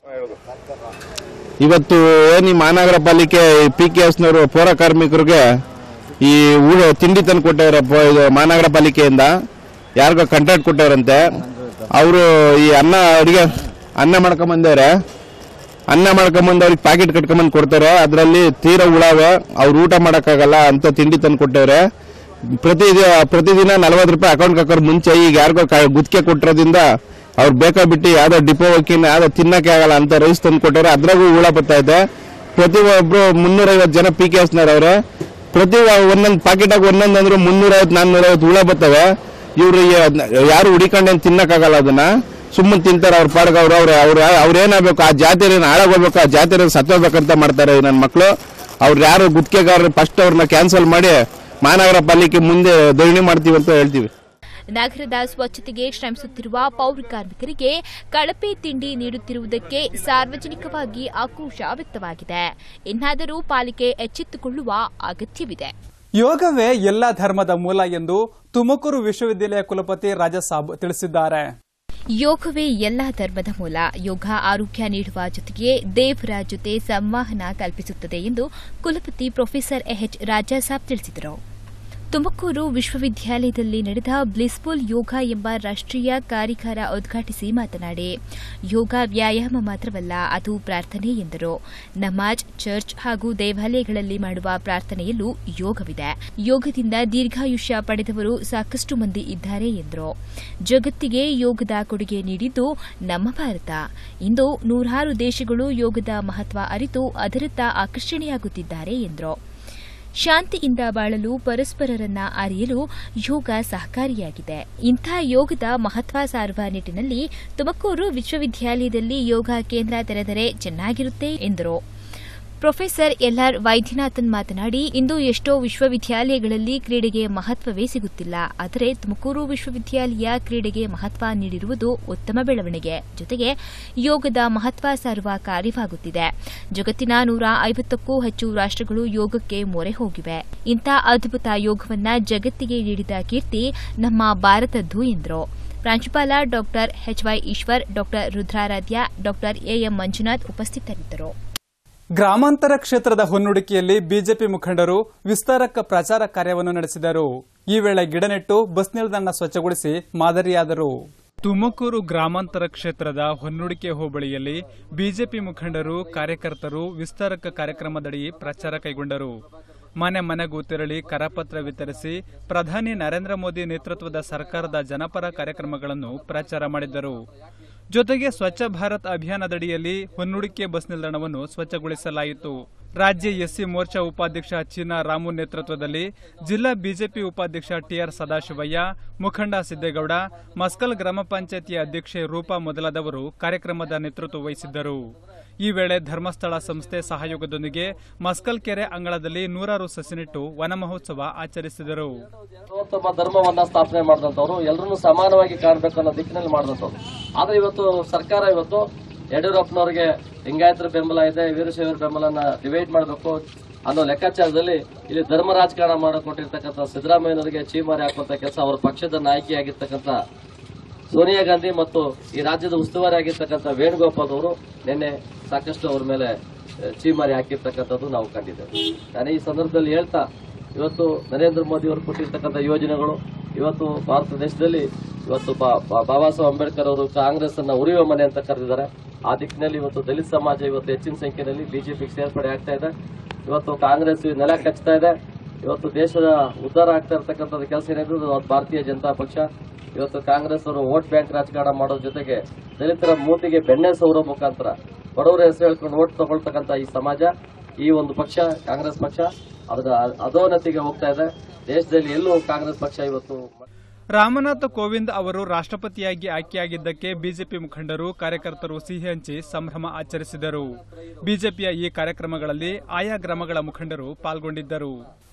ಇವತ್ತು ಏನು ಮಹಾನಗರ ಪಾಲಿಕೆ ಪಿಕೆಎಸ್ನವರು ಪೌರ ಕಾರ್ಮಿಕರಿಗೆ ಈ ಊಟ ತಿಂಡಿ ತಂದು ಕೊಟ್ಟವ್ರೆ. ಮಹಾನಗರ ಪಾಲಿಕೆಯಿಂದ ಯಾರಿಗೋ ಕಾಂಟ್ರಾಕ್ಟ್ ಕೊಟ್ಟವ್ರಂತೆ. ಅವರು ಈ ಅನ್ನ ಅಡಿಗೆ ಅನ್ನ ಮಾಡ್ಕೊಂಬಂದವ್ರೆ. ಅನ್ನ ಮಾಡ್ಕೊಂಬಂದು ಅವ್ರಿಗೆ ಪ್ಯಾಕೆಟ್ ಕಟ್ಕೊಂಬಂದು ಕೊಡ್ತಾರೆ. ಅದರಲ್ಲಿ ತೀರಾ ಹುಳಾವೆ, ಅವ್ರು ಊಟ ಮಾಡೋಕ್ಕಾಗಲ್ಲ ಅಂತ ತಿಂಡಿ ತಂದು ಕೊಟ್ಟವ್ರೆ. ಪ್ರತಿ ಪ್ರತಿದಿನ ನಲ್ವತ್ತು ರೂಪಾಯಿ ಅಕೌಂಟ್ ಹಾಕೋರು ಮುಂಚೆ ಈಗ ಯಾರಿಗೋ ಗುತ್ತಿಗೆ ಕೊಟ್ಟಿರೋದ್ರಿಂದ ಅವ್ರು ಬೇಕಾಬಿಟ್ಟು ಯಾವ್ದೋ ಡಿಪೋ ಹೋಗಿನ ಯಾವ್ದೋ ತಿನ್ನಕ್ಕೆ ಆಗಲ್ಲ ಅಂತ ರೈಸ್ ತಂದು ಕೊಟ್ಟವ್ರೆ. ಅದ್ರಾಗೂ ಹುಳ ಬರ್ತಾ ಇದೆ. ಪ್ರತಿ ಒಬ್ರು ಮುನ್ನೂರೈವತ್ತು ಜನ ಪಿ ಕೆ ಎಸ್ನವ್ರೆ. ಪ್ರತಿ ಒಂದೊಂದು ಪ್ಯಾಕೆಟಾಗಿ ಒಂದೊಂದು ಅಂದ್ರೆ ಮುನ್ನೂರೈವತ್ತು ನಾನ್ನೂರೈವತ್ತು ಹುಳ ಬರ್ತವೆ. ಇವ್ರು ಯಾರು ಹುಡಿಕೊಂಡೇನು ತಿನ್ನಕ್ಕಾಗಲ್ಲ. ಅದನ್ನ ಸುಮ್ಮನೆ ತಿಂತಾರೆ ಅವ್ರ ಪಾಡ್ಗ. ಅವ್ರು ಅವ್ರ ಅವ್ರ ಅವ್ರೇನಾಗಬೇಕು, ಆ ಜಾತಿರೇನು ಹಾಳಾಗೋಗ್ಬೇಕು, ಆ ಜಾತಿರೇನು ಸತ್ತೋಗ್ಬೇಕಂತ ಮಾಡ್ತಾರೆ ನನ್ನ ಮಕ್ಕಳು. ಅವ್ರು ಯಾರು ಗುತ್ತಿಗೆಗಾರರು ಫಸ್ಟ್ ಅವ್ರನ್ನ ಕ್ಯಾನ್ಸಲ್ ಮಾಡಿ ಮಹಾನಗರ ಪಾಲಿಕೆ ಮುಂದೆ ಧರಣಿ ಮಾಡ್ತೀವಿ ಅಂತ ಹೇಳ್ತೀವಿ. ನಗರದ ಸ್ವಚ್ಛತೆಗೆ ಶ್ರಮಿಸುತ್ತಿರುವ ಪೌರ ಕಾರ್ಮಿಕರಿಗೆ ಕಳಪೆ ತಿಂಡಿ ನೀಡುತ್ತಿರುವುದಕ್ಕೆ ಸಾರ್ವಜನಿಕವಾಗಿ ಆಕ್ರೋಶ ವ್ಯಕ್ತವಾಗಿದೆ. ಇನ್ನಾದರೂ ಪಾಲಿಕೆ ಎಚ್ಚೆತ್ತುಕೊಳ್ಳುವ ಅಗತ್ಯವಿದೆ. ಯೋಗವೇ ಎಲ್ಲಾ ಧರ್ಮದ ಮೂಲ ಎಂದು ತುಮಕೂರು ವಿಶ್ವವಿದ್ಯಾಲಯ ಕುಲಪತಿ ರಾಜಸಾಬ್ ತಿಳಿಸಿದ್ದಾರೆ. ಯೋಗವೇ ಎಲ್ಲಾ ಧರ್ಮದ ಮೂಲ. ಯೋಗ ಆರೋಗ್ಯ ನೀಡುವ ಜೊತೆಗೆ ದೇವರ ಜೊತೆ ಸಂವಹನ ಕಲ್ಪಿಸುತ್ತದೆ ಎಂದು ಕುಲಪತಿ ಪ್ರೊಫೆಸರ್ ಎಚ್ ರಾಜಸಾಬ್ ತಿಳಿಸಿದರು. ತುಮಕೂರು ವಿಶ್ವವಿದ್ಯಾಲಯದಲ್ಲಿ ನಡೆದ ಬ್ಲಿಸ್ಫುಲ್ ಯೋಗ ಎಂಬ ರಾಷ್ಟೀಯ ಕಾರ್ಯಾಗಾರ ಉದ್ಘಾಟಿಸಿ ಮಾತನಾಡಿ, ಯೋಗ ವ್ಯಾಯಾಮ ಮಾತ್ರವಲ್ಲ, ಅದು ಪ್ರಾರ್ಥನೆ ಎಂದರು. ನಮಾಜ್, ಚರ್ಚ್ ಹಾಗೂ ದೇವಾಲಯಗಳಲ್ಲಿ ಮಾಡುವ ಪ್ರಾರ್ಥನೆಯಲ್ಲೂ ಯೋಗವಿದೆ. ಯೋಗದಿಂದ ದೀರ್ಘಾಯುಷ್ಯ ಪಡೆದವರು ಸಾಕಷ್ಟು ಮಂದಿ ಇದ್ದಾರೆ ಎಂದರು. ಜಗತ್ತಿಗೆ ಯೋಗದ ಕೊಡುಗೆ ನೀಡಿದ್ದು ನಮ್ಮ ಭಾರತ. ಇಂದು ನೂರಾರು ದೇಶಗಳು ಯೋಗದ ಮಹತ್ವ ಅರಿತು ಅದರತ್ತ ಆಕರ್ಷಣೆಯಾಗುತ್ತಿದ್ದಾರೆ ಎಂದರು. ಶಾಂತಿಯಿಂದ ಬಾಳಲು ಪರಸ್ಪರರನ್ನ ಅರಿಯಲು ಯೋಗ ಸಹಕಾರಿಯಾಗಿದೆ. ಇಂಥ ಯೋಗದ ಮಹತ್ವ ಸಾರುವ ನಿಟ್ಟಿನಲ್ಲಿ ತುಮಕೂರು ವಿಶ್ವವಿದ್ಯಾಲಯದಲ್ಲಿ ಯೋಗ ಕೇಂದ್ರ ತೆರೆದರೆ ಚೆನ್ನಾಗಿರುತ್ತೆ ಎಂದರು. ಪ್ರೊಫೆಸರ್ ಎಲ್ಆರ್ ವೈದ್ಯನಾಥನ್ ಮಾತನಾಡಿ, ಇಂದು ಎಷ್ಟೋ ವಿಶ್ವವಿದ್ಯಾಲಯಗಳಲ್ಲಿ ಕ್ರೀಡೆಗೆ ಮಹತ್ವವೇ ಸಿಗುತ್ತಿಲ್ಲ. ಆದರೆ ತುಮಕೂರು ವಿಶ್ವವಿದ್ಯಾಲಯ ಕ್ರೀಡೆಗೆ ಮಹತ್ವ ನೀಡಿರುವುದು ಉತ್ತಮ ಬೆಳವಣಿಗೆ. ಜೊತೆಗೆ ಯೋಗದ ಮಹತ್ವ ಸಾರುವ ಕಾರ್ಯವಾಗುತ್ತಿದೆ. ಜಗತ್ತಿನ ನೂರ ಐವತ್ತಕ್ಕೂ ಹೆಚ್ಚು ರಾಷ್ಟಗಳು ಯೋಗಕ್ಕೆ ಮೊರೆ ಹೋಗಿವೆ. ಇಂಥ ಅದ್ಭುತ ಯೋಗವನ್ನ ಜಗತ್ತಿಗೆ ನೀಡಿದ ಕೀರ್ತಿ ನಮ್ಮ ಭಾರತದ್ದು ಎಂದರು. ಪ್ರಾಂಶುಪಾಲ ಡಾ ಎಚ್ ವೈ ಈಶ್ವರ್, ಡಾ ರುದ್ರಾರಾಧ್ಯ, ಡಾ ಎಎಂ ಮಂಜುನಾಥ್ ಉಪಸ್ಥಿತರಿದ್ದರು. ಗ್ರಾಮಾಂತರ ಕ್ಷೇತ್ರದ ಹೊನ್ನುಡಿಕೆಯಲ್ಲಿ ಬಿಜೆಪಿ ಮುಖಂಡರು ವಿಸ್ತಾರಕ ಪ್ರಚಾರ ಕಾರ್ಯವನ್ನು ನಡೆಸಿದರು. ಈ ವೇಳೆ ಗಿಡ ನೆಟ್ಟು ಬಸ್ ನಿಲ್ದಾಣ ಸ್ವಚ್ಛಗೊಳಿಸಿ ಮಾದರಿಯಾದರು. ತುಮಕೂರು ಗ್ರಾಮಾಂತರ ಕ್ಷೇತ್ರದ ಹೊನ್ನುಡಿಕೆ ಹೋಬಳಿಯಲ್ಲಿ ಬಿಜೆಪಿ ಮುಖಂಡರು, ಕಾರ್ಯಕರ್ತರು ವಿಸ್ತಾರಕ ಕಾರ್ಯಕ್ರಮದಡಿ ಪ್ರಚಾರ ಕೈಗೊಂಡರು. ಮನೆ ಮನೆಗೂ ತೆರಳಿ ಕರಪತ್ರ ವಿತರಿಸಿ ಪ್ರಧಾನಿ ನರೇಂದ್ರ ಮೋದಿ ನೇತೃತ್ವದ ಸರ್ಕಾರದ ಜನಪರ ಕಾರ್ಯಕ್ರಮಗಳನ್ನು ಪ್ರಚಾರ ಮಾಡಿದ್ದರು. ಜೊತೆಗೆ ಸ್ವಚ್ಛ ಭಾರತ್ ಅಭಿಯಾನದಡಿಯಲ್ಲಿ ಹೊನ್ನುಡಿಕೆ ಬಸ್ ನಿಲ್ದಾಣವನ್ನು ಸ್ವಚ್ಛಗೊಳಿಸಲಾಯಿತು. ರಾಜ್ಯ ಎಸ್ಸಿ ಮೋರ್ಚಾ ಉಪಾಧ್ಯಕ್ಷ ಚೀನಾ ರಾಮು ನೇತೃತ್ವದಲ್ಲಿ ಜಿಲ್ಲಾ ಬಿಜೆಪಿ ಉಪಾಧ್ಯಕ್ಷ ಟಿಆರ್ ಸದಾಶಿವಯ್ಯ, ಮುಖಂಡ ಸಿದ್ದೇಗೌಡ, ಮಸ್ಕಲ್ ಗ್ರಾಮ ಪಂಚಾಯಿತಿಯ ಅಧ್ಯಕ್ಷೆ ರೂಪಾ ಮೊದಲಾದವರು ಕಾರ್ಯಕ್ರಮದ ನೇತೃತ್ವ ವಹಿಸಿದ್ದರು. ಈ ವೇಳೆ ಧರ್ಮಸ್ಥಳ ಸಂಸ್ಥೆ ಸಹಯೋಗದೊಂದಿಗೆ ಮಸ್ಕಲ್ ಕೆರೆ ಅಂಗಳದಲ್ಲಿ ನೂರಾರು ಸಸಿ ನೆಟ್ಟು ವನ ಮಹೋತ್ಸವ ಆಚರಿಸಿದರು. ಸರ್ವೋತ್ತಮ ಧರ್ಮವನ್ನ ಸ್ಥಾಪನೆ ಮಾಡಿದಂತವರು ಎಲ್ಲರನ್ನೂ ಸಮಾನವಾಗಿ ಕಾಣಬೇಕು ಅನ್ನೋ ದಿಕ್ಕಿನಲ್ಲಿ ಮಾಡಿದಂತವ್ರು. ಆದ್ರೆ ಇವತ್ತು ಸರ್ಕಾರ ಇವತ್ತು ಯಡಿಯೂರಪ್ಪನವರಿಗೆ ಲಿಂಗಾಯತರ ಬೆಂಬಲ ಇದೆ, ವೀರಶೈವರ ಬೆಂಬಲನ ಡಿವೈಡ್ ಮಾಡಬೇಕು ಅನ್ನೋ ಲೆಕ್ಕಾಚಾರದಲ್ಲಿ ಇಲ್ಲಿ ಧರ್ಮ ರಾಜಕಾರಣ ಮಾಡಿಕೊಟ್ಟಿರ್ತಕ್ಕಂಥ ಸಿದ್ದರಾಮಯ್ಯನವರಿಗೆ ಚೀಮಾರಿ ಹಾಕುವಂತ ಕೆಲಸ ಅವರ ಪಕ್ಷದ ನಾಯಕಿಯಾಗಿರ್ತಕ್ಕಂಥ ಸೋನಿಯಾ ಗಾಂಧಿ ಮತ್ತು ಈ ರಾಜ್ಯದ ಉಸ್ತುವಾರಿ ಆಗಿರ್ತಕ್ಕಂಥ ವೇಣುಗೋಪಾಲ್ ಅವರು ನಿನ್ನೆ ಸಾಕಷ್ಟು ಅವರ ಮೇಲೆ ಚೀಮಾರಿ ಹಾಕಿರ್ತಕ್ಕಂಥದ್ದು ನಾವು ಕಂಡಿದ್ದೇವೆ. ನಾನು ಈ ಸಂದರ್ಭದಲ್ಲಿ ಹೇಳ್ತಾ, ಇವತ್ತು ನರೇಂದ್ರ ಮೋದಿ ಅವರು ಕೊಟ್ಟಿರ್ತಕ್ಕಂಥ ಯೋಜನೆಗಳು ಇವತ್ತು ಭಾರತ ದೇಶದಲ್ಲಿ ಇವತ್ತು ಬಾಬಾ ಸಾಹೇಬ್ ಅಂಬೇಡ್ಕರ್ ಅವರು ಕಾಂಗ್ರೆಸ್ ಅನ್ನ ಉರಿಯುವ ಮನೆ ಅಂತ ಕರೆದಿದ್ದಾರೆ. ಆ ದಿಕ್ಕಿನಲ್ಲಿ ಇವತ್ತು ದಲಿತ ಸಮಾಜ ಇವತ್ತು ಹೆಚ್ಚಿನ ಸಂಖ್ಯೆಯಲ್ಲಿ ಬಿಜೆಪಿಗೆ ಸೇರ್ಪಡೆ ಆಗ್ತಾ ಇದೆ. ಇವತ್ತು ಕಾಂಗ್ರೆಸ್ ನೆಲ ಕಚ್ತಾ ಇದೆ. ಇವತ್ತು ದೇಶದ ಉದ್ಧಾರ ಆಗ್ತಾ ಇರತಕ್ಕಂಥ ಕೆಲಸ ಏನಿದ್ರು ಭಾರತೀಯ ಜನತಾ ಪಕ್ಷ ಇವತ್ತು ಕಾಂಗ್ರೆಸ್ ಅವರು ವೋಟ್ ಬ್ಯಾಂಕ್ ರಾಜಕಾರಣ ಮಾಡೋದ್ರ ಜೊತೆಗೆ ದಲಿತರ ಮೂತಿಗೆ ಬೆಣ್ಣೆ ಸೌರ ಮುಖಾಂತರ ಬಡವರ ಹೆಸರು ಹೇಳ್ಕೊಂಡು ವೋಟ್ ತಗೊಳ್ತಕ್ಕಂಥ ಈ ಸಮಾಜ, ಈ ಒಂದು ಪಕ್ಷ ಕಾಂಗ್ರೆಸ್ ಪಕ್ಷ ಅದರ ಅಧೋನ್ನತಿಗೆ ಹೋಗ್ತಾ ಇದೆ. ದೇಶದಲ್ಲಿ ಎಲ್ಲೂ ಕಾಂಗ್ರೆಸ್ ಪಕ್ಷ ಇವತ್ತು. ರಾಮನಾಥ ಕೋವಿಂದ್ ಅವರು ರಾಷ್ಟ್ರಪತಿಯಾಗಿ ಆಯ್ಕೆಯಾಗಿದ್ದಕ್ಕೆ ಬಿಜೆಪಿ ಮುಖಂಡರು, ಕಾರ್ಯಕರ್ತರು ಸಿಹಿ ಹಂಚಿ ಸಂಭ್ರಮ ಆಚರಿಸಿದರು. ಬಿಜೆಪಿಯ ಈ ಕಾರ್ಯಕ್ರಮಗಳಲ್ಲಿ ಆಯಾ ಗ್ರಾಮಗಳ ಮುಖಂಡರು ಪಾಲ್ಗೊಂಡಿದ್ದರು.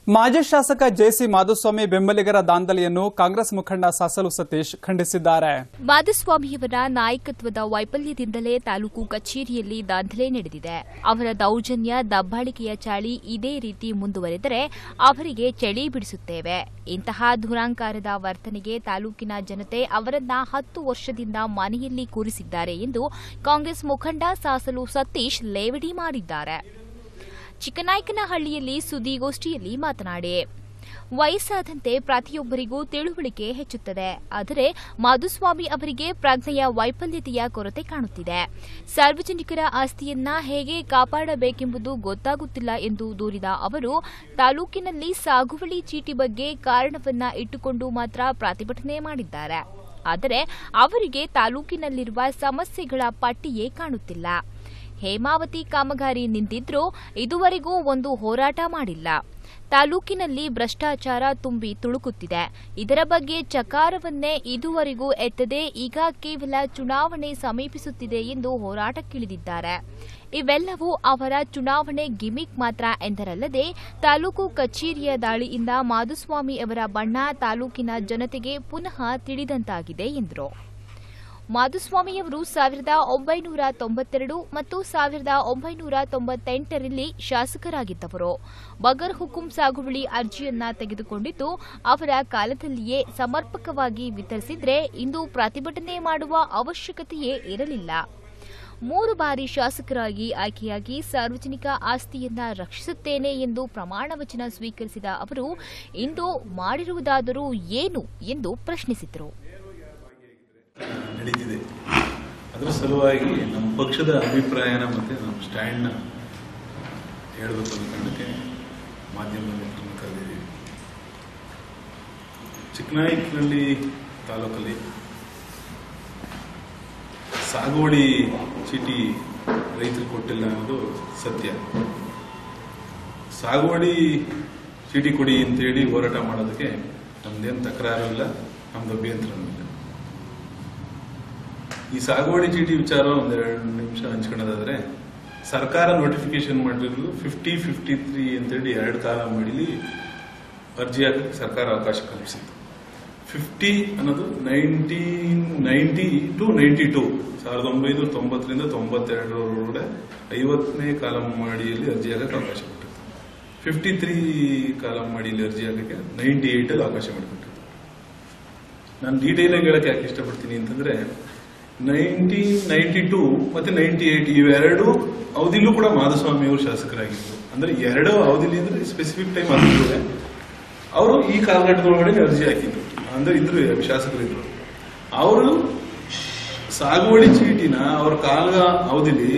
ಮಾಜಿ ಶಾಸಕ ಜೆಸಿ ಮಾಧುಸ್ವಾಮಿ ಬೆಂಬಲಿಗರ ದಾಂಧಲೆಯನ್ನು ಕಾಂಗ್ರೆಸ್ ಮುಖಂಡ ಸಾಸಲು ಸತೀಶ್ ಖಂಡಿಸಿದ್ದಾರೆ. ಮಾಧುಸ್ವಾಮಿಯವರ ನಾಯಕತ್ವದ ವೈಫಲ್ಯದಿಂದಲೇ ತಾಲೂಕು ಕಚೇರಿಯಲ್ಲಿ ದಾಂಧಲೆ ನಡೆದಿದೆ. ಅವರ ದೌರ್ಜನ್ಯ ದಬ್ಬಾಳಿಕೆಯ ಚಾಳಿ ಇದೇ ರೀತಿ ಮುಂದುವರೆದರೆ ಅವರಿಗೆ ಚಳಿ ಬಿಡಿಸುತ್ತೇವೆ. ಇಂತಹ ದುರಾಂಕಾರದ ವರ್ತನೆಗೆ ತಾಲೂಕಿನ ಜನತೆ ಅವರನ್ನ ಹತ್ತು ವರ್ಷದಿಂದ ಮನೆಯಲ್ಲಿ ಕೂರಿಸಿದ್ದಾರೆ ಎಂದು ಕಾಂಗ್ರೆಸ್ ಮುಖಂಡ ಸಾಸಲು ಸತೀಶ್ ಲೇವಡಿ ಮಾಡಿದ್ದಾರೆ. ಚಿಕ್ಕನಾಯಕನಹಳ್ಳಿಯಲ್ಲಿ ಸುದ್ದಿಗೋಷ್ಠಿಯಲ್ಲಿ ಮಾತನಾಡಿ, ವಯಸ್ಸಾದಂತೆ ಪ್ರತಿಯೊಬ್ಬರಿಗೂ ತಿಳುವಳಿಕೆ ಹೆಚ್ಚುತ್ತದೆ. ಆದರೆ ಮಾಧುಸ್ವಾಮಿ ಅವರಿಗೆ ಪ್ರಜ್ಞೆಯ ವೈಫಲ್ಯತೆಯ ಕೊರತೆ ಕಾಣುತ್ತಿದೆ. ಸಾರ್ವಜನಿಕರ ಆಸ್ತಿಯನ್ನ ಹೇಗೆ ಕಾಪಾಡಬೇಕೆಂಬುದು ಗೊತ್ತಾಗುತ್ತಿಲ್ಲ ಎಂದು ದೂರಿದ ಅವರು, ತಾಲೂಕಿನಲ್ಲಿ ಸಾಗುವಳಿ ಚೀಟಿ ಬಗ್ಗೆ ಕಾರಣವನ್ನ ಇಟ್ಟುಕೊಂಡು ಮಾತ್ರ ಪ್ರತಿಭಟನೆ ಮಾಡಿದ್ದಾರೆ. ಆದರೆ ಅವರಿಗೆ ತಾಲೂಕಿನಲ್ಲಿರುವ ಸಮಸ್ಯೆಗಳ ಪಟ್ಟಿಯೇ ಕಾಣುತ್ತಿಲ್ಲ. ಹೇಮಾವತಿ ಕಾಮಗಾರಿ ನಿಂತಿದ್ರೂ ಇದುವರೆಗೂ ಒಂದು ಹೋರಾಟ ಮಾಡಿಲ್ಲ. ತಾಲೂಕಿನಲ್ಲಿ ಭ್ರಷ್ಟಾಚಾರ ತುಂಬಿ ತುಳುಕುತ್ತಿದೆ. ಇದರ ಬಗ್ಗೆ ಚಕಾರವನ್ನೇ ಇದುವರೆಗೂ ಎತ್ತದೆ ಈಗ ಕೇವಲ ಚುನಾವಣೆ ಸಮೀಪಿಸುತ್ತಿದೆ ಎಂದು ಹೋರಾಟಕ್ಕಿಳಿದಿದ್ದಾರೆ. ಇವೆಲ್ಲವೂ ಅವರ ಚುನಾವಣೆ ಗಿಮಿಕ್ ಮಾತ್ರ ಎಂದರಲ್ಲದೆ ತಾಲೂಕು ಕಚೇರಿಯ ದಾಳಿಯಿಂದ ಮಾಧುಸ್ವಾಮಿ ಅವರ ಬಣ್ಣ ತಾಲೂಕಿನ ಜನತೆಗೆ ಪುನಃ ತಿಳಿದಂತಾಗಿದೆ ಎಂದರು. ಮಾಧುಸ್ವಾಮಿಯವರು ಸಾವಿರದ ಒಂಬೈನೂರ ತೊಂಬತ್ತೆರಡು ಮತ್ತು ಸಾವಿರದ ಒಂಬೈನೂರ ತೊಂಬತ್ತೆಂಟರಲ್ಲಿ ಶಾಸಕರಾಗಿದ್ದವರು. ಬಗರ್ ಹುಕುಂ ಸಾಗುವಳಿ ಅರ್ಜಿಯನ್ನ ತೆಗೆದುಕೊಂಡಿದ್ದು ಅವರ ಕಾಲದಲ್ಲಿಯೇ ಸಮರ್ಪಕವಾಗಿ ವಿತರಿಸಿದ್ರೆ ಇಂದು ಪ್ರತಿಭಟನೆ ಮಾಡುವ ಅವಶ್ಯಕತೆಯೇ ಇರಲಿಲ್ಲ. ಮೂರು ಬಾರಿ ಶಾಸಕರಾಗಿ ಆಯ್ಕೆಯಾಗಿ ಸಾರ್ವಜನಿಕ ಆಸ್ತಿಯನ್ನ ರಕ್ಷಿಸುತ್ತೇನೆ ಎಂದು ಪ್ರಮಾಣ ವಚನ ಸ್ವೀಕರಿಸಿದ ಅವರು ಇಂದು ಮಾಡಿರುವುದಾದರೂ ಏನು ಎಂದು ಪ್ರಶ್ನಿಸಿದರು. ನಡೀತಿದೆ. ಅದರ ಸಲುವಾಗಿ ನಮ್ಮ ಪಕ್ಷದ ಅಭಿಪ್ರಾಯನ ಮತ್ತು ನಮ್ಮ ಸ್ಟ್ಯಾಂಡ್ನ ಹೇಳಬೇಕು ಅನ್ನೋ ಕಾರಣಕ್ಕೆ ಮಾಧ್ಯಮದಲ್ಲಿ ಕರೆದಿದ್ದೀವಿ. ಚಿಕ್ಕನಾಯಕನಹಳ್ಳಿ ತಾಲೂಕಲ್ಲಿ ಸಾಗುವಳಿ ಚೀಟಿ ರೈತರು ಕೊಟ್ಟಿಲ್ಲ ಅನ್ನೋದು ಸತ್ಯ. ಸಾಗುವಳಿ ಚೀಟಿ ಕೊಡಿ ಅಂತೇಳಿ ಹೋರಾಟ ಮಾಡೋದಕ್ಕೆ ನಮ್ದೇನು ತಕರಾರು ಇಲ್ಲ, ನಮ್ದು ಅಭ್ಯಂತರನೂ ಇಲ್ಲ. ಈ ಸಾಗುವಳಿ ಚೀಟಿ ವಿಚಾರ ಒಂದೆರಡು ನಿಮಿಷ ಹಂಚ್ಕೊಳ್ಳೋದಾದ್ರೆ, ಸರ್ಕಾರ ನೋಟಿಫಿಕೇಶನ್ ಮಾಡಿರೋದು ಫಿಫ್ಟಿ ಫಿಫ್ಟಿ ತ್ರೀ ಅಂತೇಳಿ ಎರಡು ಕಾಲ ಮಾಡಲಿ ಅರ್ಜಿ ಹಾಕಕ್ಕೆ ಸರ್ಕಾರ ಅವಕಾಶ ಕಲ್ಪಿಸಿತ್ತು. ಫಿಫ್ಟಿ ಅನ್ನೋದು nineteen ninety two ninety two ಸಾವಿರದ ಒಂಬೈನೂರ ತೊಂಬತ್ತರಿಂದ ತೊಂಬತ್ತೆರಡರೊಳಗಡೆ ಐವತ್ತನೇ ಕಾಲಂ ಮಾಡಿಯಲ್ಲಿ ಅರ್ಜಿ ಹಾಕಕ್ಕೆ ಅವಕಾಶ ಕೊಟ್ಟಿತ್ತು. ಫಿಫ್ಟಿ ತ್ರೀ ಕಾಲಂ ಮಾಡಿಯಲ್ಲಿ ಅರ್ಜಿ ಹಾಕಕ್ಕೆ ನೈನ್ಟಿ ಏಟ್ ಅಲ್ಲಿ ಅವಕಾಶ ಮಾಡಿಕೊಟ್ಟಿತ್ತು. ನಾನು ಡೀಟೇಲ್ ಆಗಿ ಹೇಳಕ್ಕೆ ಯಾಕೆ ಇಷ್ಟಪಡ್ತೀನಿ ಅಂತಂದ್ರೆ, ನೈನ್ಟೀನ್ ನೈನ್ಟಿ ಟೂ ಮತ್ತೆ ನೈನ್ಟಿ ಏಟ್ ಇವೆರಡು ಅವಧಿಲೂ ಕೂಡ ಮಾಧುಸ್ವಾಮಿ ಅವರು ಶಾಸಕರಾಗಿದ್ರು. ಅಂದ್ರೆ ಎರಡು ಅವಧಿಲಿ ಅಂದ್ರೆ ಸ್ಪೆಸಿಫಿಕ್ ಟೈಮ್ ಆಗಿದ್ರೆ ಅವರು ಈ ಕಾಲಘಟ್ಟದೊಳಗಡೆ ಅರ್ಜಿ ಹಾಕಿದ್ರು, ಅಂದ್ರೆ ಇದ್ರು ಶಾಸಕರಿದ್ರು. ಅವರು ಸಾಗುವಳಿ ಚೀಟಿನ ಅವ್ರ ಕಾಲ ಅವಧಿಲಿ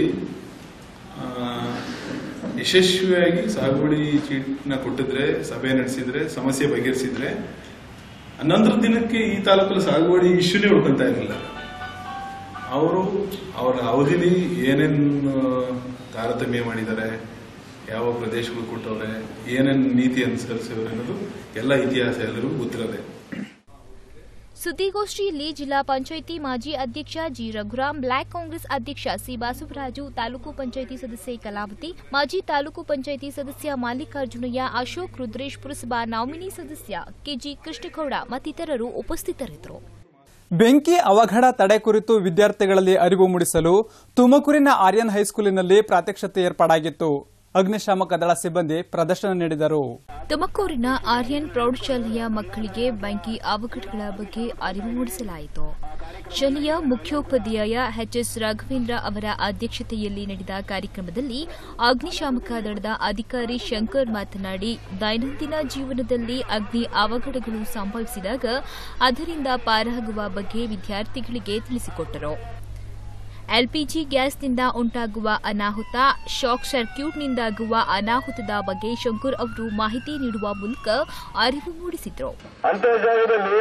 ಯಶಸ್ವಿಯಾಗಿ ಸಾಗುವಳಿ ಚೀಟಿನ ಕೊಟ್ಟಿದ್ರೆ, ಸಭೆ ನಡೆಸಿದ್ರೆ, ಸಮಸ್ಯೆ ಬಗೆಹರಿಸಿದ್ರೆ ನಂತರ ದಿನಕ್ಕೆ ಈ ತಾಲೂಕಲ್ಲಿ ಸಾಗುವಳಿ ಇಶ್ಯೂನೇ ಉಳ್ಕೊಂತ ಇರಲಿಲ್ಲ. ಅವರು ಅವರ ಅವಧಿಲಿ ಏನೇನು ತಾರತಮ್ಯ ಮಾಡಿದ್ದಾರೆ, ಯಾವ ಪ್ರದೇಶಗಳು ಕೊಟ್ಟವ್ರೆ, ಏನೇನು ನೀತಿ ಅನುಸರಿಸಿವ್ರೆ ಅನ್ನೋದು ಎಲ್ಲ ಇತಿಹಾಸ ಎಲ್ಲರಿಗೂ ಗೊತ್ತಿರೋದೆ. ಸುದ್ದಿಗೋಷ್ಠಿಯಲ್ಲಿ ಜಿಲ್ಲಾ ಪಂಚಾಯಿತಿ ಮಾಜಿ ಅಧ್ಯಕ್ಷ ಜಿ ರಘುರಾಮ್, ಬ್ಲಾಕ್ ಕಾಂಗ್ರೆಸ್ ಅಧ್ಯಕ್ಷ ಸಿ ಬಾಸುವರಾಜು, ತಾಲೂಕು ಪಂಚಾಯಿತಿ ಸದಸ್ಯೆ ಕಲಾವತಿ, ಮಾಜಿ ತಾಲೂಕು ಪಂಚಾಯಿತಿ ಸದಸ್ಯ ಮಲ್ಲಿಕಾರ್ಜುನಯ್ಯ, ಅಶೋಕ್, ರುದ್ರೇಶ್, ಪುರಸಭಾ ನಾಮಿನಿ ಸದಸ್ಯ ಕೆಜಿ ಕೃಷ್ಣಗೌಡ ಮತ್ತಿತರರು ಉಪಸ್ಥಿತರಿದ್ದರು. ಬೆಂಕಿ ಅವಘಡ ತಡೆ ಕುರಿತು ವಿದ್ಯಾರ್ಥಿಗಳಲ್ಲಿ ಅರಿವು ಮೂಡಿಸಲು ತುಮಕೂರಿನ ಆರ್ಯನ್ ಹೈಸ್ಕೂಲಿನಲ್ಲಿ ಪ್ರಾತ್ಯಕ್ಷಿತೆ ಏರ್ಪಾಡಾಗಿತ್ತು. ಅಗ್ನಿಶಾಮಕ ದಳ ಸಿಬ್ಬಂದಿ ಪ್ರದರ್ಶನ ನೀಡಿದರು. ತುಮಕೂರಿನ ಆರ್ಯನ್ ಪ್ರೌಢಶಾಲೆಯ ಮಕ್ಕಳಿಗೆ ಬೆಂಕಿ ಅವಘಡಗಳ ಬಗ್ಗೆ ಅರಿವು ಮೂಡಿಸಲಾಯಿತು. ಶಾಲೆಯ ಮುಖ್ಯೋಪಾಧ್ಯಾಯ ಎಚ್ಎಸ್ ರಾಘವೇಂದ್ರ ಅವರ ಅಧ್ಯಕ್ಷತೆಯಲ್ಲಿ ನಡೆದ ಕಾರ್ಯಕ್ರಮದಲ್ಲಿ ಅಗ್ನಿಶಾಮಕ ದಳದ ಅಧಿಕಾರಿ ಶಂಕರ್ ಮಾತನಾಡಿ, ದೈನಂದಿನ ಜೀವನದಲ್ಲಿ ಅಗ್ನಿ ಅವಘಡಗಳು ಸಂಭವಿಸಿದಾಗ ಅದರಿಂದ ಪಾರಾಗುವ ಬಗ್ಗೆ ವಿದ್ಯಾರ್ಥಿಗಳಿಗೆ ತಿಳಿಸಿಕೊಟ್ಟರು. ಎಲ್ಪಿಜಿ ಗ್ಯಾಸ್ನಿಂದ ಉಂಟಾಗುವ ಅನಾಹುತ, ಶಾಕ್ ಸರ್ಕ್ಯೂಟ್ನಿಂದಾಗುವ ಅನಾಹುತದ ಬಗ್ಗೆ ಶಂಕರ್ ಅವರು ಮಾಹಿತಿ ನೀಡುವ ಮೂಲಕ ಅರಿವು ಮೂಡಿಸಿದರು. ಅಂತ ಜಾಗದಲ್ಲಿ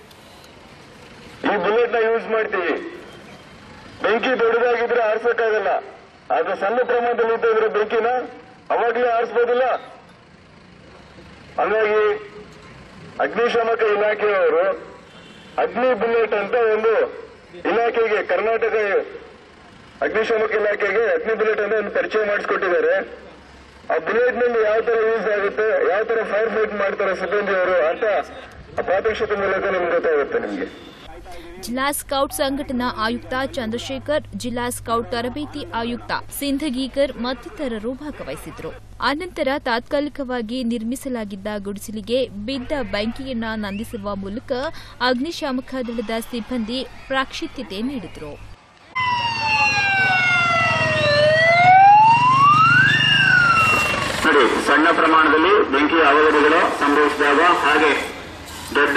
ಈ ಬುಲೆಟ್ ನ ಯೂಸ್ ಮಾಡ್ತೀವಿ. ಬೆಂಕಿ ದೊಡ್ಡದಾಗಿದ್ರೆ ಆರಿಸಕ್ಕಾಗಲ್ಲ. ಅದು ಸಣ್ಣ ಪ್ರಮಾಣದಲ್ಲಿ ಇದ್ದರೆ ಬೆಂಕಿನ ಅವಾಗಲೇ ಆರಿಸಬಹುದಿಲ್ಲ. ಹಾಗಾಗಿ ಅಗ್ನಿಶಾಮಕ ಇಲಾಖೆಯವರು ಅಗ್ನಿ ಬುಲೆಟ್ ಅಂತ ಒಂದು ಇಲಾಖೆಗೆ, ಕರ್ನಾಟಕ ಅಗ್ನಿಶಾಮಕ ಇಲಾಖೆಗೆ ಅಗ್ನಿ ಬುಲೆಟ್ ಅಂತ ಒಂದು ಪರಿಚಯ ಮಾಡಿಸಿಕೊಟ್ಟಿದ್ದಾರೆ. ಆ ಬುಲೆಟ್ ನಲ್ಲಿ ಯಾವ ತರ ಯೂಸ್ ಆಗುತ್ತೆ, ಯಾವ ತರ ಫೈರ್ ಫೈಟ್ ಮಾಡ್ತಾರೆ ಸಿಬ್ಬಂದಿ ಅವರು ಅಂತ ಪ್ರಾತ್ಯಕ್ಷಿಕೆ ಮೂಲಕ ನಿಮ್ಗೆ ಗೊತ್ತಾಗುತ್ತೆ. ನಿಮ್ಗೆ ಜಿಲ್ಲಾ ಸ್ಕೌಟ್ ಸಂಘಟನಾ ಆಯುಕ್ತ ಚಂದ್ರಶೇಖರ್, ಜಿಲ್ಲಾ ಸ್ಕೌಟ್ ತರಬೇತಿ ಆಯುಕ್ತ ಸಿಂಧಗೀಕರ್ ಮತ್ತಿತರರು ಭಾಗವಹಿಸಿದ್ರು. ಆನಂತರ ತಾತ್ಕಾಲಿಕವಾಗಿ ನಿರ್ಮಿಸಲಾಗಿದ್ದ ಗುಡಿಸಲಿಗೆ ಬಿದ್ದ ಬೆಂಕಿಯನ್ನ ನಂದಿಸುವ ಮೂಲಕ ಅಗ್ನಿಶಾಮಕ ದಳದ ಸಿಬ್ಬಂದಿ ಪ್ರಾಕ್ಷಿತ್ಯತೆ ನೀಡಿದ್ರು. ನೋಡಿ, ಸಣ್ಣ ಪ್ರಮಾಣದಲ್ಲಿ ಬೆಂಕಿಯ ಅವಘಡಗಳು ಸಂಭವಿಸಿದಾಗ ಹಾಗೆ ದೊಡ್ಡ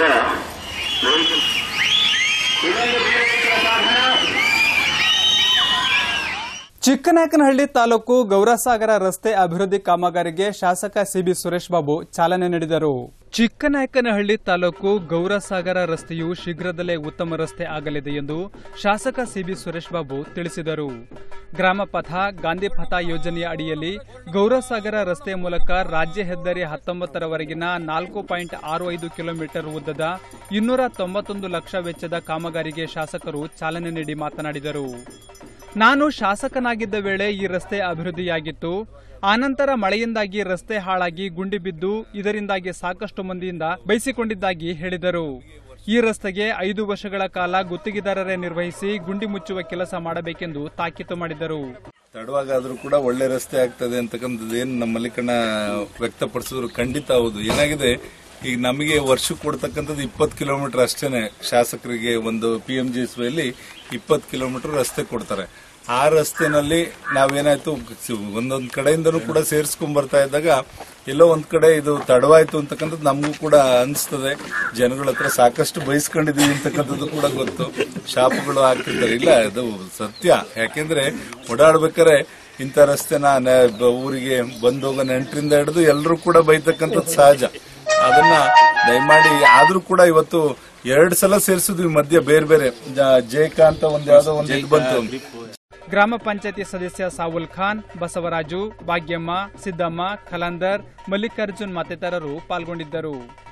ಚಿಕ್ಕನಾಯಕನಹಳ್ಳಿ ತಾಲೂಕು ಗೌರಸಾಗರ ರಸ್ತೆ ಅಭಿವೃದ್ಧಿ ಕಾಮಗಾರಿಗೆ ಶಾಸಕ ಸಿಬಿ ಸುರೇಶ್ ಬಾಬು ಚಾಲನೆ ನೀಡಿದರು. ಚಿಕ್ಕನಾಯಕನಹಳ್ಳಿ ತಾಲೂಕು ಗೌರಸಾಗರ ರಸ್ತೆಯು ಶೀಘ್ರದಲ್ಲೇ ಉತ್ತಮ ರಸ್ತೆ ಆಗಲಿದೆ ಎಂದು ಶಾಸಕ ಸಿಬಿ ಸುರೇಶ್ ಬಾಬು ತಿಳಿಸಿದರು. ಗ್ರಾಮ ಪಥ ಗಾಂಧಿ ಪಥ ಯೋಜನೆಯ ಅಡಿಯಲ್ಲಿ ಗೌರಸಾಗರ ರಸ್ತೆಯ ಮೂಲಕ ರಾಜ್ಯ ಹೆದ್ದಾರಿ ಹತ್ತೊಂಬತ್ತರವರೆಗಿನ ನಾಲ್ಕು ಪಾಯಿಂಟ್ ಆರು ಐದು ಕಿಲೋಮೀಟರ್ ಉದ್ದದ ಇನ್ನೂರ ತೊಂಬತ್ತೊಂದು ಲಕ್ಷ ವೆಚ್ಚದ ಕಾಮಗಾರಿಗೆ ಶಾಸಕರು ಚಾಲನೆ ನೀಡಿ ಮಾತನಾಡಿದರು. ನಾನು ಶಾಸಕನಾಗಿದ್ದ ವೇಳೆ ಈ ರಸ್ತೆ ಅಭಿವೃದ್ಧಿಯಾಗಿತ್ತು. ಆನಂತರ ಮಳೆಯಿಂದಾಗಿ ರಸ್ತೆ ಹಾಳಾಗಿ ಗುಂಡಿ ಬಿದ್ದು ಇದರಿಂದಾಗಿ ಸಾಕಷ್ಟು ಮಂದಿಯಿಂದ ಬೈಸಿಕೊಂಡಿದ್ದಾಗಿ ಹೇಳಿದರು. ಈ ರಸ್ತೆಗೆ ಐದು ವರ್ಷಗಳ ಕಾಲ ಗುತ್ತಿಗೆದಾರರೇ ನಿರ್ವಹಿಸಿ ಗುಂಡಿ ಮುಚ್ಚುವ ಕೆಲಸ ಮಾಡಬೇಕೆಂದು ತಾಕೀತು ಮಾಡಿದರು. ತಡವಾಗಾದ್ರೂ ಕೂಡ ಒಳ್ಳೆ ರಸ್ತೆ ಆಗ್ತದೆ ಅಂತಕ್ಕಂಥದ್ದು ಏನು ನಮ್ಮ ಮಲ್ಲಿಕಣ್ಣ ವ್ಯಕ್ತಪಡಿಸಿದ್ರು ಖಂಡಿತ ಹೌದು. ಏನಾಗಿದೆ, ಈಗ ನಮಗೆ ವರ್ಷಕ್ಕೆ ಕೊಡ್ತಕ್ಕಂಥದ್ದು ಇಪ್ಪತ್ತು ಕಿಲೋಮೀಟರ್ ಅಷ್ಟೇನೆ. ಶಾಸಕರಿಗೆ ಒಂದು ಪಿ ಎಂ ಜಿ ಎಸ್ ಯಲ್ಲಿ ಇಪ್ಪತ್ತು ಕಿಲೋಮೀಟರ್ ರಸ್ತೆ ಕೊಡ್ತಾರೆ. ಆ ರಸ್ತೆನಲ್ಲಿ ನಾವೇನಾಯ್ತು ಒಂದೊಂದು ಕಡೆಯಿಂದನೂ ಕೂಡ ಸೇರಿಸ್ಕೊಂಡ್ ಬರ್ತಾ ಇದ್ದಾಗ ಎಲ್ಲೋ ಒಂದ್ ಕಡೆ ಇದು ತಡವಾಯ್ತು ಅಂತಕ್ಕಂಥದ್ದು ನಮಗೂ ಕೂಡ ಅನಿಸ್ತದೆ. ಜನಗಳ ಹತ್ರ ಸಾಕಷ್ಟು ಬಯಸ್ಕೊಂಡಿದೀವಿ ಅಂತಕ್ಕಂಥದ್ದು ಕೂಡ ಗೊತ್ತು. ಶಾಪಗಳು ಹಾಕ್ತಿರ್ತಾರೆ. ಇಲ್ಲ, ಅದು ಸತ್ಯ. ಯಾಕೆಂದ್ರೆ ಓಡಾಡ್ಬೇಕಾರೆ ಇಂಥ ರಸ್ತೆನ ಊರಿಗೆ ಬಂದೋಗೋ ನೆಂಟರಿಂದ ಹಿಡಿದು ಎಲ್ಲರೂ ಕೂಡ ಬೈತಕ್ಕಂಥದ್ದು ಸಹಜ. ಅದನ್ನ ದಯಮಾಡಿ ಆದ್ರೂ ಕೂಡ ಇವತ್ತು ಎರಡು ಸಲ ಸೇರಿಸಿದ್ವಿ ಮಧ್ಯ ಬೇರೆ ಬೇರೆ ಜೇಕ ಅಂತ ಒಂದ್ ಯಾವ್ದೋ ಒಂದು ಇದು ಬಂತು. ಗ್ರಾಮ ಪಂಚಾಯತಿ ಸದಸ್ಯ ಸಾವುಲ್ ಖಾನ್, ಬಸವರಾಜು, ಭಾಗ್ಯಮ್ಮ, ಸಿದ್ದಮ್ಮ, ಖಲಂದರ್, ಮಲ್ಲಿಕಾರ್ಜುನ್ ಮತ್ತಿತರರು ಪಾಲ್ಗೊಂಡಿದ್ದರು.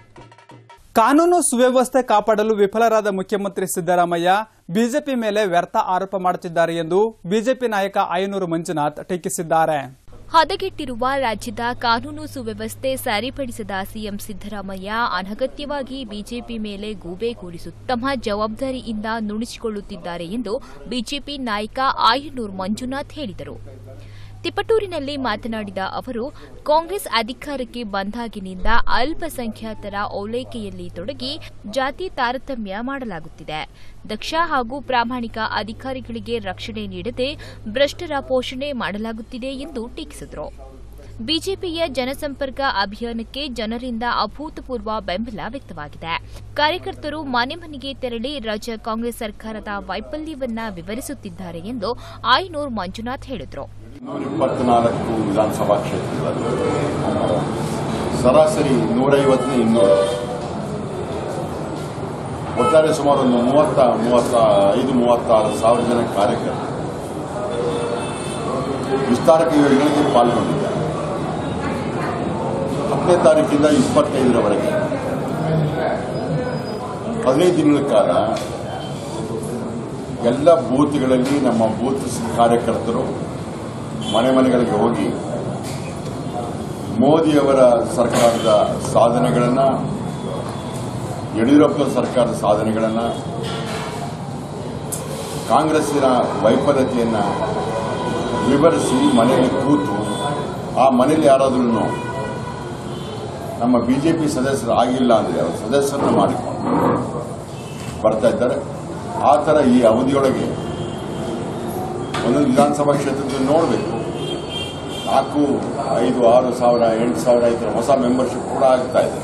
ಕಾನೂನು ಸುವ್ಯವಸ್ಥೆ ಕಾಪಾಡಲು ವಿಫಲರಾದ ಮುಖ್ಯಮಂತ್ರಿ ಸಿದ್ದರಾಮಯ್ಯ ಬಿಜೆಪಿ ಮೇಲೆ ವ್ಯರ್ಥ ಆರೋಪ ಮಾಡುತ್ತಿದ್ದಾರೆ ಎಂದು ಬಿಜೆಪಿ ನಾಯಕ ಆಯನೂರು ಮಂಜುನಾಥ್ ಟೀಕಿಸಿದ್ದಾರೆ. ಹದಗೆಟ್ಟಿರುವ ರಾಜ್ಯದ ಕಾನೂನು ಸುವ್ಯವಸ್ಥೆ ಸರಿಪಡಿಸದ ಸಿಎಂ ಸಿದ್ದರಾಮಯ್ಯ ಅನಗತ್ಯವಾಗಿ ಬಿಜೆಪಿ ಮೇಲೆ ಗೂಬೆ ಕೂರಿಸುತ್ತ ತಮ್ಮ ಜವಾಬ್ದಾರಿಯಿಂದ ನುಣುಚಿಕೊಳ್ಳುತ್ತಿದ್ದಾರೆ ಎಂದು ಬಿಜೆಪಿ ನಾಯಕ ಆಯನೂರು ಮಂಜುನಾಥ್ ಹೇಳಿದರು. ತಿಪಟೂರಿನಲ್ಲಿ ಮಾತನಾಡಿದ ಅವರು, ಕಾಂಗ್ರೆಸ್ ಅಧಿಕಾರಕ್ಕೆ ಬಂದಾಗಿನಿಂದ ಅಲ್ಪಸಂಖ್ಯಾತರ ಓಲೈಕೆಯಲ್ಲಿ ತೊಡಗಿ ಜಾತಿ ತಾರತಮ್ಯ ಮಾಡಲಾಗುತ್ತಿದೆ. ದಕ್ಷ ಹಾಗೂ ಪ್ರಾಮಾಣಿಕ ಅಧಿಕಾರಿಗಳಿಗೆ ರಕ್ಷಣೆ ನೀಡದೆ ಭ್ರಷ್ಟರ ಪೋಷಣೆ ಮಾಡಲಾಗುತ್ತಿದೆ ಎಂದು ಟೀಕಿಸಿದರು. ಬಿಜೆಪಿಯ ಜನಸಂಪರ್ಕ ಅಭಿಯಾನಕ್ಕೆ ಜನರಿಂದ ಅಭೂತಪೂರ್ವ ಬೆಂಬಲ ವ್ಯಕ್ತವಾಗಿದೆ. ಕಾರ್ಯಕರ್ತರು ಮನೆ ಮನೆಗೆ ತೆರಳಿ ರಾಜ್ಯ ಕಾಂಗ್ರೆಸ್ ಸರ್ಕಾರದ ವೈಫಲ್ಯವನ್ನ ವಿವರಿಸುತ್ತಿದ್ದಾರೆ ಎಂದು ಆಯನೂರು ಮಂಜುನಾಥ್ ಹೇಳಿದರು. ಇಪ್ಪತ್ನಾಲ್ಕು ವಿಧಾನಸಭಾ ಕ್ಷೇತ್ರಗಳಲ್ಲಿ ಸರಾಸರಿ ನೂರೈವತ್ತು ಇನ್ನೂರು ಒಟ್ಟಾರೆ ಸುಮಾರು ಒಂದು ಮೂವತ್ತ ಮೂವತ್ತ ಐದು ಮೂವತ್ತಾರು ಸಾವಿರ ಜನ ಕಾರ್ಯಕರ್ತರು ವಿಸ್ತಾರಕ ಯೋಜನೆಗೆ ಪಾಲ್ಗೊಂಡಿದ್ದಾರೆ. ಹತ್ತನೇ ತಾರೀಕಿಂದ ಇಪ್ಪತ್ತೈದರವರೆಗೆ ಹದಿನೈದು ದಿನಗಳ ಕಾಲ ಎಲ್ಲ ಬೂತ್ಗಳಲ್ಲಿ ನಮ್ಮ ಬೂತ್ ಕಾರ್ಯಕರ್ತರು ಮನೆ ಮನೆಗಳಿಗೆ ಹೋಗಿ ಮೋದಿಯವರ ಸರ್ಕಾರದ ಸಾಧನೆಗಳನ್ನು, ಯಡಿಯೂರಪ್ಪ ಸರ್ಕಾರದ ಸಾಧನೆಗಳನ್ನು, ಕಾಂಗ್ರೆಸ್ಸಿನ ವೈಫಲ್ಯತೆಯನ್ನು ವಿವರಿಸಿ ಮನೆಯಲ್ಲಿ ಕೂತು ಆ ಮನೆಯಲ್ಲಿ ಯಾರಾದ್ರೂ ನಮ್ಮ ಬಿಜೆಪಿ ಸದಸ್ಯರು ಆಗಿಲ್ಲ ಅಂದರೆ ಅವರು ಸದಸ್ಯರನ್ನು ಮಾಡಿಕೊಂಡು ಬರ್ತಾ ಇದ್ದಾರೆ. ಆ ಥರ ಈ ಅವಧಿಯೊಳಗೆ ಒಂದೊಂದು ವಿಧಾನಸಭಾ ಕ್ಷೇತ್ರದಲ್ಲಿ ನೋಡಬೇಕು, ನಾಲ್ಕು ಐದು ಆರು ಸಾವಿರ ಎಂಟು ಸಾವಿರ ಈ ಥರ ಹೊಸ ಮೆಂಬರ್ಶಿಪ್ ಕೂಡ ಆಗ್ತಾ ಇದೆ.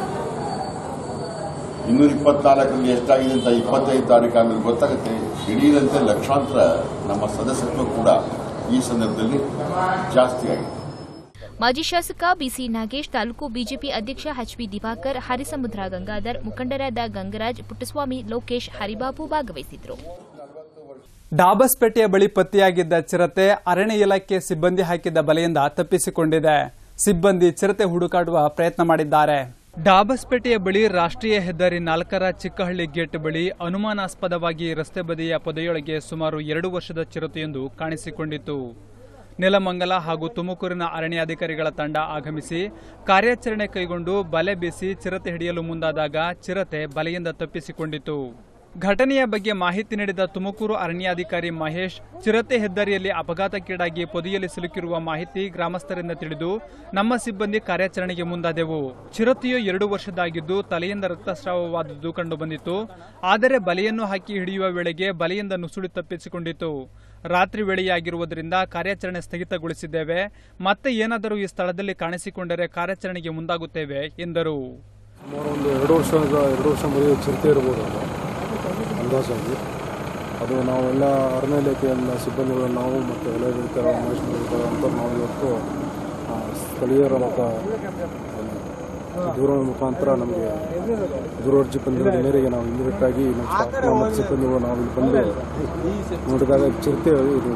ಇನ್ನೂರ ಇಪ್ಪತ್ನಾಲ್ಕರಲ್ಲಿ ಎಷ್ಟಾಗಿದೆ ಅಂತ ಇಪ್ಪತ್ತೈದು ತಾರೀಕು ಆಮೇಲೆ ಗೊತ್ತಾಗುತ್ತೆ. ದಿಢೀರಂತೆ ಲಕ್ಷಾಂತರ ನಮ್ಮ ಸದಸ್ಯತ್ವ ಕೂಡ ಈ ಸಂದರ್ಭದಲ್ಲಿ ಜಾಸ್ತಿ ಆಗಿದೆ. ಮಾಜಿ ಶಾಸಕ ಬಿಸಿ ನಾಗೇಶ್, ತಾಲೂಕು ಬಿಜೆಪಿ ಅಧ್ಯಕ್ಷ ಎಚ್ಬಿ ದಿವಾಕರ್, ಹರಿಸಮುದ್ರ ಗಂಗಾಧರ್, ಮುಖಂಡರಾದ ಗಂಗರಾಜ್, ಪುಟ್ಟಸ್ವಾಮಿ, ಲೋಕೇಶ್, ಹರಿಬಾಬು ಭಾಗವಹಿಸಿದ್ರು. ಡಾಬಸ್ಪೇಟೆಯ ಬಳಿ ಪತ್ತೆಯಾಗಿದ್ದ ಚಿರತೆ ಅರಣ್ಯ ಇಲಾಖೆ ಸಿಬ್ಬಂದಿ ಹಾಕಿದ್ದ ಬಲೆಯಿಂದ ತಪ್ಪಿಸಿಕೊಂಡಿದೆ. ಸಿಬ್ಬಂದಿ ಚಿರತೆ ಹುಡುಕಾಡುವ ಪ್ರಯತ್ನ ಮಾಡಿದ್ದಾರೆ. ಡಾಬಸ್ಪೇಟೆಯ ಬಳಿ ರಾಷ್ಟ್ರೀಯ ಹೆದ್ದಾರಿ ನಾಲ್ಕರ ಚಿಕ್ಕಹಳ್ಳಿ ಗೇಟ್ ಬಳಿ ಅನುಮಾನಾಸ್ಪದವಾಗಿ ರಸ್ತೆ ಬದಿಯ ಪೊದೆಯೊಳಗೆ ಸುಮಾರು ಎರಡು ವರ್ಷದ ಚಿರತೆಯೊಂದು ಕಾಣಿಸಿಕೊಂಡಿತು. ನೆಲಮಂಗಲ ಹಾಗೂ ತುಮಕೂರಿನ ಅರಣ್ಯಾಧಿಕಾರಿಗಳ ತಂಡ ಆಗಮಿಸಿ ಕಾರ್ಯಾಚರಣೆ ಕೈಗೊಂಡು ಬಲೆ ಬೀಸಿ ಚಿರತೆ ಹಿಡಿಯಲು ಮುಂದಾದಾಗ ಚಿರತೆ ಬಲೆಯಿಂದ ತಪ್ಪಿಸಿಕೊಂಡಿತು. ಘಟನೆಯ ಬಗ್ಗೆ ಮಾಹಿತಿ ನೀಡಿದ ತುಮಕೂರು ಅರಣ್ಯಾಧಿಕಾರಿ ಮಹೇಶ್, ಚಿರತೆ ಹೆದ್ದಾರಿಯಲ್ಲಿ ಅಪಘಾತಕ್ಕೀಡಾಗಿ ಪೊದೆಯಲ್ಲಿ ಸಿಲುಕಿರುವ ಮಾಹಿತಿ ಗ್ರಾಮಸ್ಥರಿಂದ ತಿಳಿದು ನಮ್ಮ ಸಿಬ್ಬಂದಿ ಕಾರ್ಯಾಚರಣೆಗೆ ಮುಂದಾದೆವು. ಚಿರತೆಯು ಎರಡು ವರ್ಷದಾಗಿದ್ದು ತಲೆಯಿಂದ ರಕ್ತಸ್ರಾವವಾದುದು ಕಂಡುಬಂದಿತು. ಆದರೆ ಬಲೆಯನ್ನು ಹಾಕಿ ಹಿಡಿಯುವ ವೇಳೆಗೆ ಬಲೆಯಿಂದ ನುಸುಳಿ ತಪ್ಪಿಸಿಕೊಂಡಿತು. ರಾತ್ರಿ ವೇಳೆಯಾಗಿರುವುದರಿಂದ ಕಾರ್ಯಾಚರಣೆ ಸ್ಥಗಿತಗೊಳಿಸಿದ್ದೇವೆ. ಮತ್ತೆ ಏನಾದರೂ ಈ ಸ್ಥಳದಲ್ಲಿ ಕಾಣಿಸಿಕೊಂಡರೆ ಕಾರ್ಯಾಚರಣೆಗೆ ಮುಂದಾಗುತ್ತೇವೆ ಎಂದರು. ಒಂದು ಎರಡು ವರ್ಷ ಎರಡು ವರ್ಷ ಮರಿ ಚಿರತೆ ಇರ್ಬೋದು ಅಂದಾಜಾಗಿ. ಅದು ನಾವೆಲ್ಲ ಅರಣ್ಯ ಇಲಾಖೆಯಿಂದ ಸಿಬ್ಬಂದಿಗಳು ನಾವು ಮತ್ತು ವಲಯಾಧಿಕಾರ ಅಂತ ನಾವು ಇವತ್ತು ಸ್ಥಳೀಯರ ಮತ್ತು ದೂರವಾಣಿ ಮುಖಾಂತರ ನಮಗೆ ದೂರವಾಣಿ ಬಂದಿರೋ ಮೇರೆಗೆ ನಾವು ಇಮಿಡಿಯೇಟ್ ಆಗಿ ನಮ್ಮ ಸ್ಟಾಫ್ ಮತ್ತು ಸಿಬ್ಬಂದಿಗಳು ನಾವು ಇಲ್ಲಿ ಬಂದು ನೋಡಿದಾಗ ಚಿರತೆ ಇದು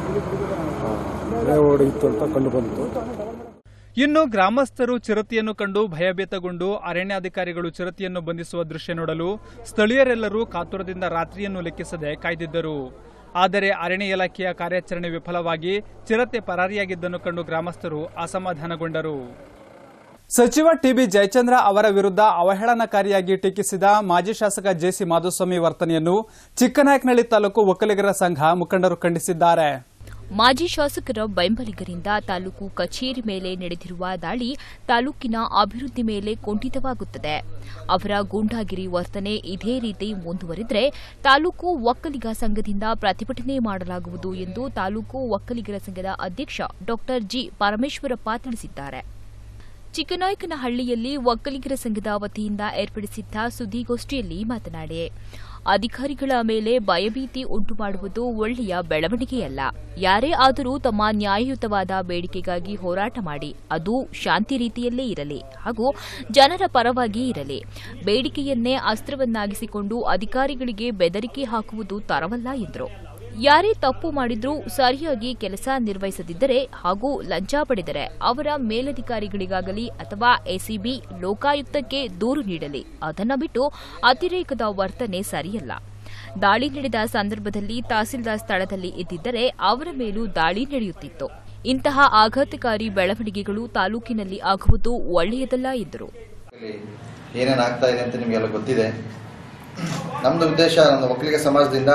ಮಳೆ ಹೊಡೆಯಿತು ಅಂತ ಕಂಡು ಬಂತು. ಇನ್ನು ಗ್ರಾಮಸ್ಥರು ಚಿರತೆಯನ್ನು ಕಂಡು ಭಯಭೀತಗೊಂಡು ಅರಣ್ಯಾಧಿಕಾರಿಗಳು ಚಿರತೆಯನ್ನು ಬಂಧಿಸುವ ದೃಶ್ಯ ನೋಡಲು ಸ್ಥಳೀಯರೆಲ್ಲರೂ ಕಾತುರದಿಂದ ರಾತ್ರಿಯನ್ನು ಲೆಕ್ಕಿಸದೆ ಕಾಯ್ದಿದ್ದರು. ಆದರೆ ಅರಣ್ಯ ಇಲಾಖೆಯ ಕಾರ್ಯಾಚರಣೆ ವಿಫಲವಾಗಿ ಚಿರತೆ ಪರಾರಿಯಾಗಿದ್ದನ್ನು ಕಂಡು ಗ್ರಾಮಸ್ಥರು ಅಸಮಾಧಾನಗೊಂಡರು. ಸಚಿವ ಟಿಬಿ ಜಯಚಂದ್ರ ಅವರ ವಿರುದ್ಧ ಅವಹೇಳನಕಾರಿಯಾಗಿ ಟೀಕಿಸಿದ ಮಾಜಿ ಶಾಸಕ ಜೆಸಿ ಮಾಧುಸ್ವಾಮಿ ವರ್ತನೆಯನ್ನು ಚಿಕ್ಕನಾಯಕನಹಳ್ಳಿ ತಾಲೂಕು ಒಕ್ಕಲಿಗರ ಸಂಘ ಮುಖಂಡರು ಖಂಡಿಸಿದ್ದಾರೆ. ಮಾಜಿ ಶಾಸಕರ ಬೆಂಬಲಿಗರಿಂದ ತಾಲೂಕು ಕಚೇರಿ ಮೇಲೆ ನಡೆದಿರುವ ದಾಳಿ ತಾಲೂಕಿನ ಅಭಿವೃದ್ಧಿ ಮೇಲೆ ಕುಂಠಿತವಾಗುತ್ತದೆ. ಅವರ ಗೂಂಡಾಗಿರಿ ವರ್ತನೆ ಇದೇ ರೀತಿ ಮುಂದುವರಿದರೆ ತಾಲೂಕು ಒಕ್ಕಲಿಗ ಸಂಘದಿಂದ ಪ್ರತಿಭಟನೆ ಮಾಡಲಾಗುವುದು ಎಂದು ತಾಲೂಕು ಒಕ್ಕಲಿಗರ ಸಂಘದ ಅಧ್ಯಕ್ಷ ಡಾ ಜಿ ಪರಮೇಶ್ವರಪ್ಪ ತಿಳಿಸಿದ್ದಾರೆ. ಚಿಕ್ಕನಾಯಕನಹಳ್ಳಿಯಲ್ಲಿ ಒಕ್ಕಲಿಗರ ಸಂಘದ ವತಿಯಿಂದ ಏರ್ಪಡಿಸಿದ್ದ ಸುದ್ದಿಗೋಷ್ಠಿಯಲ್ಲಿ ಮಾತನಾಡಿ, ಅಧಿಕಾರಿಗಳ ಮೇಲೆ ಭಯಭೀತಿ ಉಂಟು ಮಾಡುವುದು ಒಳ್ಳೆಯ ಬೆಳವಣಿಗೆಯಲ್ಲ. ಯಾರೇ ಆದರೂ ತಮ್ಮ ನ್ಯಾಯಯುತವಾದ ಬೇಡಿಕೆಗಾಗಿ ಹೋರಾಟ ಮಾಡಿ, ಅದು ಶಾಂತಿ ರೀತಿಯಲ್ಲೇ ಇರಲಿ ಹಾಗೂ ಜನರ ಪರವಾಗಿ ಇರಲಿ. ಬೇಡಿಕೆಯನ್ನೇ ಅಸ್ತ್ರವನ್ನಾಗಿಸಿಕೊಂಡು ಅಧಿಕಾರಿಗಳಿಗೆ ಬೆದರಿಕೆ ಹಾಕುವುದು ತರವಲ್ಲ ಎಂದರು. ಯಾರೇ ತಪ್ಪು ಮಾಡಿದ್ರೂ ಸರಿಯಾಗಿ ಕೆಲಸ ನಿರ್ವಹಿಸದಿದ್ದರೆ ಹಾಗೂ ಲಂಚ ಪಡೆದರೆ ಅವರ ಮೇಲಧಿಕಾರಿಗಳಿಗಾಗಲಿ ಅಥವಾ ಎಸಿಬಿ ಲೋಕಾಯುಕ್ತಕ್ಕೆ ದೂರು ನೀಡಲಿ. ಅದನ್ನ ಬಿಟ್ಟು ಅತಿರೇಕದ ವರ್ತನೆ ಸರಿಯಲ್ಲ. ದಾಳಿ ನಡೆದ ಸಂದರ್ಭದಲ್ಲಿ ತಹಸೀಲ್ದಾರ್ ಸ್ಥಳದಲ್ಲಿ ಇದ್ದಿದ್ದರೆ ಅವರ ಮೇಲೂ ದಾಳಿ ನಡೆಯುತ್ತಿತ್ತು. ಇಂತಹ ಆಘಾತಕಾರಿ ಬೆಳವಣಿಗೆಗಳು ತಾಲೂಕಿನಲ್ಲಿ ಆಗುವುದು ಒಳ್ಳೆಯದಲ್ಲ ಎಂದರು. ಏನೇನಾಗ್ತಾ ಇದೆ ಅಂತ ನಿಮಗೆಲ್ಲ ಗೊತ್ತಿದೆ. ನಮ್ದು ಉದ್ದೇಶ, ನಮ್ಮ ಒಕ್ಕಲಿಗ ಸಮಾಜದಿಂದ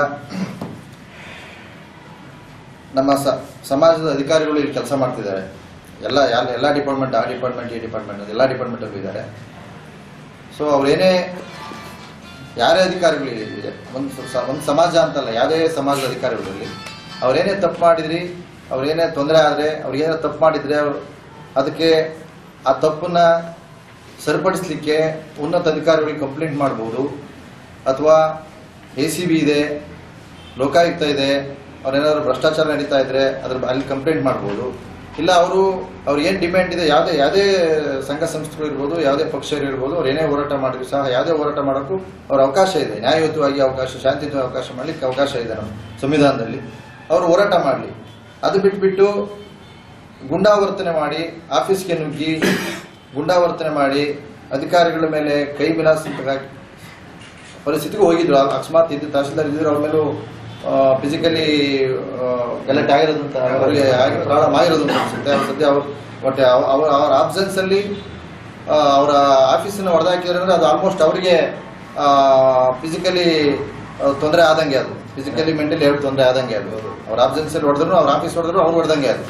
ನಮ್ಮ ಸಮಾಜದ ಅಧಿಕಾರಿಗಳು ಇಲ್ಲಿ ಕೆಲಸ ಮಾಡ್ತಿದ್ದಾರೆ. ಎಲ್ಲ ಎಲ್ಲ ಡಿಪಾರ್ಟ್ಮೆಂಟ್, ಆ ಡಿಪಾರ್ಟ್ಮೆಂಟ್, ಈ ಡಿಪಾರ್ಟ್ಮೆಂಟ್, ಎಲ್ಲ ಡಿಪಾರ್ಟ್ಮೆಂಟಲ್ಲೂ ಇದ್ದಾರೆ. ಸೊ ಅವ್ರೇನೇ ಯಾರೇ ಅಧಿಕಾರಿಗಳಿರಲಿ, ಒಂದು ಒಂದು ಸಮಾಜ ಅಂತಲ್ಲ, ಯಾವುದೇ ಸಮಾಜದ ಅಧಿಕಾರಿಗಳಲ್ಲಿ ಅವರೇನೇ ತಪ್ಪು ಮಾಡಿದ್ರಿ, ಅವ್ರೇನೇ ತೊಂದರೆ ಆದರೆ, ಅವ್ರಿಗೇನೇ ತಪ್ಪು ಮಾಡಿದ್ರೆ ಅದಕ್ಕೆ ಆ ತಪ್ಪನ್ನ ಸರಿಪಡಿಸಲಿಕ್ಕೆ ಉನ್ನತ ಅಧಿಕಾರಿಗಳಿಗೆ ಕಂಪ್ಲೇಂಟ್ ಮಾಡ್ಬೋದು. ಅಥವಾ ಎ ಸಿ ಬಿ ಇದೆ, ಲೋಕಾಯುಕ್ತ ಇದೆ, ಅವ್ರೇನಾದ್ರು ಭ್ರಷ್ಟಾಚಾರ ನಡೀತಾ ಇದ್ರೆ ಅದ್ರ ಅಲ್ಲಿ ಕಂಪ್ಲೇಂಟ್ ಮಾಡ್ಬೋದು. ಇಲ್ಲ ಅವರು ಅವ್ರು ಏನು ಡಿಮ್ಯಾಂಡ್ ಇದೆ, ಯಾವುದೇ ಯಾವುದೇ ಸಂಘ ಸಂಸ್ಥೆಗಳು ಇರ್ಬೋದು, ಯಾವುದೇ ಪಕ್ಷ ಇರ್ಬೋದು, ಅವ್ರು ಏನೇ ಹೋರಾಟ ಮಾಡಿದ್ರು ಸಹ ಯಾವುದೇ ಹೋರಾಟ ಮಾಡೋಕ್ಕೂ ಅವ್ರ ಅವಕಾಶ ಇದೆ. ನ್ಯಾಯಯುತವಾಗಿ ಅವಕಾಶ, ಶಾಂತಿಯುತ ಅವಕಾಶ ಮಾಡಲಿಕ್ಕೆ ಅವಕಾಶ ಇದೆ ನಮ್ಮ ಸಂವಿಧಾನದಲ್ಲಿ. ಅವರು ಹೋರಾಟ ಮಾಡಲಿ. ಅದು ಬಿಟ್ಬಿಟ್ಟು ಗುಂಡಾವರ್ತನೆ ಮಾಡಿ, ಆಫೀಸ್ಗೆ ನುಗ್ಗಿ ಗುಂಡಾವರ್ತನೆ ಮಾಡಿ ಅಧಿಕಾರಿಗಳ ಮೇಲೆ ಕೈ ವಿಲಾಸ ಪರಿಸ್ಥಿತಿಗೆ ಹೋಗಿದ್ರು. ಅಕಸ್ಮಾತ್ ಇದ್ದು ತಹಸೀಲ್ದಾರ್ ಇದ್ರು, ಅವ್ರ ಮೇಲೂ ಫಿಸಿಕಲಿ ಗಲಾಟೆ ಆಗಿರೋದು ಅಂತ, ಅವರಿಗೆ ಪ್ರಾಬ್ಲಮ್ ಆಗಿರೋದು ಅಂತ ಅನ್ಸುತ್ತೆ. ಅವ್ರ ಸದ್ಯ ಅವ್ರು ಒಟ್ಟೆ ಅವ್ರ ಅವರ ಆಬ್ಸೆನ್ಸ್ ಅಲ್ಲಿ ಅವರ ಆಫೀಸನ್ನು ಹೊಡೆದಾಕಿದ್ರೆ ಅಂದ್ರೆ ಅದು ಆಲ್ಮೋಸ್ಟ್ ಅವರಿಗೆ ಫಿಸಿಕಲಿ ತೊಂದರೆ ಆದಂಗೆ, ಅದು ಫಿಸಿಕಲಿ ಮೆಂಟಲಿ ಎರಡು ತೊಂದರೆ ಆದಂಗೆ. ಅದು ಅವ್ರ ಆಬ್ಸೆನ್ಸ್ ಅಲ್ಲಿ ಹೊಡೆದ್ರು, ಅವ್ರ ಆಫೀಸ್ ಹೊಡೆದ್ರು, ಅವ್ರು ಹೊಡೆದಂಗೆ. ಅದು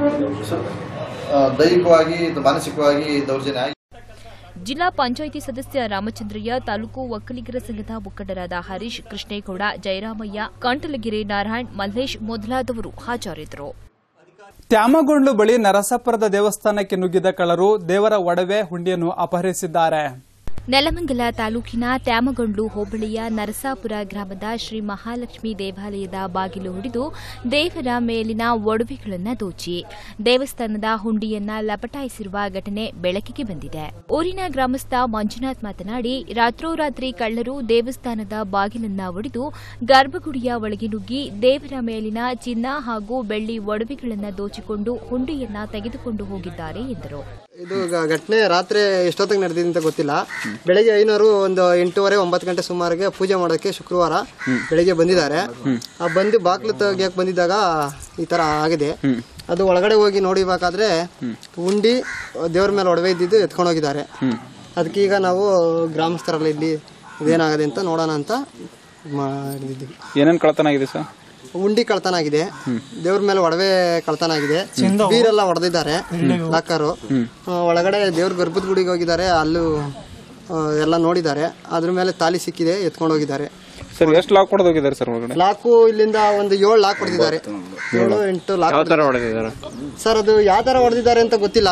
ದೈಹಿಕವಾಗಿ ಮಾನಸಿಕವಾಗಿ ದೌರ್ಜನ್ಯ ಆಗಿ. ಜಿಲ್ಲಾ ಪಂಚಾಯಿತಿ ಸದಸ್ಯ ರಾಮಚಂದ್ರಯ್ಯ, ತಾಲೂಕು ಒಕ್ಕಲಿಗರ ಸಂಘದ ಮುಖಂಡರಾದ ಹರೀಶ್, ಕೃಷ್ಣೇಗೌಡ, ಜಯರಾಮಯ್ಯ, ಕಂಟಲಗಿರಿ ನಾರಾಯಣ್, ಮಲ್ಲೇಶ್ ಮೊದಲಾದವರು ಹಾಜರಿದ್ದರು. ತ್ಯಾಮಗೊಂಡ್ಲು ಬಳಿ ನರಸಾಪುರದ ದೇವಸ್ಥಾನಕ್ಕೆ ನುಗ್ಗಿದ ಕಳ್ಳರು ದೇವರ ಒಡವೆ ಹುಂಡಿಯನ್ನು ಅಪಹರಿಸಿದ್ದಾರೆ. ನೆಲಮಂಗಲ ತಾಲೂಕಿನ ತ್ಯಾಮಗೊಂಡ್ಲು ಹೋಬಳಿಯ ನರಸಾಪುರ ಗ್ರಾಮದ ಶ್ರೀ ಮಹಾಲಕ್ಷ್ಮಿ ದೇವಾಲಯದ ಬಾಗಿಲು ಹಿಡಿದು ದೇವರ ಮೇಲಿನ ಒಡವೆಗಳನ್ನು ದೋಚಿ ದೇವಸ್ಥಾನದ ಹುಂಡಿಯನ್ನ ಲಪಟಾಯಿಸಿರುವ ಘಟನೆ ಬೆಳಕಿಗೆ ಬಂದಿದೆ. ಊರಿನ ಗ್ರಾಮಸ್ಥ ಮಂಜುನಾಥ್ ಮಾತನಾಡಿ, ರಾತ್ರೋರಾತ್ರಿ ಕಳ್ಳರು ದೇವಸ್ಥಾನದ ಬಾಗಿಲನ್ನ ಒಡೆದು ಗರ್ಭಗುಡಿಯ ಒಳಗೆ ನುಗ್ಗಿ ದೇವರ ಮೇಲಿನ ಚಿನ್ನ ಹಾಗೂ ಬೆಳ್ಳಿ ಒಡವೆಗಳನ್ನು ದೋಚಿಕೊಂಡು ಹುಂಡಿಯನ್ನ ತೆಗೆದುಕೊಂಡು ಹೋಗಿದ್ದಾರೆ ಎಂದರು. ಇದು ಘಟನೆ ರಾತ್ರಿ ಎಷ್ಟೊತ್ತಿಗೆ ನಡೆದಿದೆ ಅಂತ ಗೊತ್ತಿಲ್ಲ. ಬೆಳಗ್ಗೆ ಐನೂರು ಒಂದು ಎಂಟೂವರೆ ಒಂಬತ್ತು ಗಂಟೆ ಸುಮಾರಿಗೆ ಪೂಜೆ ಮಾಡೋಕ್ಕೆ ಶುಕ್ರವಾರ ಬೆಳಿಗ್ಗೆ ಬಂದಿದ್ದಾರೆ. ಆ ಬಂದು ಬಾಗ್ಲು ತೆಗಿಯಕ್ಕೆ ಬಂದಿದ್ದಾಗ ಈ ತರ ಆಗಿದೆ. ಅದು ಒಳಗಡೆ ಹೋಗಿ ನೋಡಿಬೇಕಾದ್ರೆ ಉಂಡಿ ದೇವ್ರ ಮೇಲೆ ಒಡವೆ ಇದ್ದಿದ್ದು ಎತ್ಕೊಂಡು ಹೋಗಿದ್ದಾರೆ. ಅದಕ್ಕೀಗ ನಾವು ಗ್ರಾಮಸ್ಥರಲ್ಲಿ ಇಲ್ಲಿ ಇದೇನಾಗದೆ ಅಂತ ನೋಡೋಣ ಅಂತ ಮಾಡಿದ್ದೀವಿ. ಏನೇನು ಕಳ್ತನ ಆಗಿದೆ ಸರ್? ಉಂಡಿ ಕಳ್ತನ ಆಗಿದೆ, ದೇವ್ರ ಮೇಲೆ ಒಡವೆ ಕಳ್ತನ ಆಗಿದೆ, ಬೀರೆಲ್ಲ ಹೊಡೆದಿದ್ದಾರೆ ಲಾಕರು. ಒಳಗಡೆ ದೇವ್ರ ಗರ್ಭದ ಗುಡಿಗೆ ಹೋಗಿದ್ದಾರೆ, ಅಲ್ಲೂ ಎಲ್ಲ ನೋಡಿದ್ದಾರೆ. ಅದ್ರ ಮೇಲೆ ತಾಲಿ ಸಿಕ್ಕಿದೆ, ಎತ್ಕೊಂಡು ಹೋಗಿದ್ದಾರೆ. ಸರ್ ಎಷ್ಟು ಲಾಕ್ ಹೊಡೆದು ಹೋಗಿದ್ದಾರೆ ಸರ್ ಒಳಗಡೆ? ಲಾಕು ಇಲ್ಲಿಂದ ಒಂದು ಏಳು ಲಾಕ್ ಹೊಡೆದಿದ್ದಾರೆ, ಏಳು ಎಂಟು ಲಾಕ್. ಯಾವ ತರ ಹೊಡೆದಿದ್ದಾರೆ ಸರ್? ಅದು ಯಾವ ತರ ಹೊಡೆದಿದ್ದಾರೆ ಅಂತ ಗೊತ್ತಿಲ್ಲ.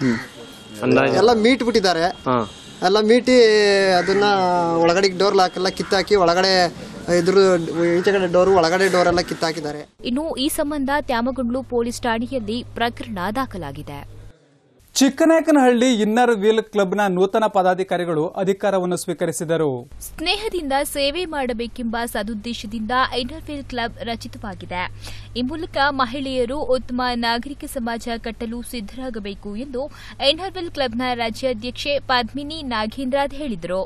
ಎಲ್ಲ ಮೀಟ್ ಬಿಟ್ಟಿದ್ದಾರೆ, ಎಲ್ಲ ಮೀಟಿ ಅದನ್ನ ಒಳಗಡೆ ಡೋರ್ ಲಾಕ್ ಎಲ್ಲ ಕಿತ್ತಾಕಿ ಒಳಗಡೆ ಎದುರು ಈಚೆಗಡೆ ಡೋರ್ ಒಳಗಡೆ ಡೋರ್ ಎಲ್ಲ ಕಿತ್ತಾಕಿದ್ದಾರೆ. ಇನ್ನು ಈ ಸಂಬಂಧ ತ್ಯಾಮಗೊಂಡ್ಲು ಪೊಲೀಸ್ ಠಾಣೆಯಲ್ಲಿ ಪ್ರಕರಣ ದಾಖಲಾಗಿದೆ. ಚಿಕ್ಕನಾಯಕನಹಳ್ಳಿ ಇನ್ನರ್ ವೀಲ್ ಕ್ಲಬ್ನ ನೂತನ ಪದಾಧಿಕಾರಿಗಳು ಅಧಿಕಾರವನ್ನು ಸ್ವೀಕರಿಸಿದರು. ಸ್ನೇಹದಿಂದ ಸೇವೆ ಮಾಡಬೇಕೆಂಬ ಸದುದ್ದೇಶದಿಂದ ಇನ್ನರ್ ವೀಲ್ ಕ್ಲಬ್ ರಚಿತವಾಗಿದೆ. ಈ ಮೂಲಕ ಮಹಿಳೆಯರು ಉತ್ತಮ ನಾಗರಿಕ ಸಮಾಜ ಕಟ್ಟಲು ಸಿದ್ದರಾಗಬೇಕು ಎಂದು ಇನ್ನರ್ ವೀಲ್ ಕ್ಲಬ್ನ ರಾಜ್ಯಾಧ್ಯಕ್ಷೆ ಪದ್ಮಿನಿ ನಾಗೇಂದ್ರಾದ್ ಹೇಳಿದರು.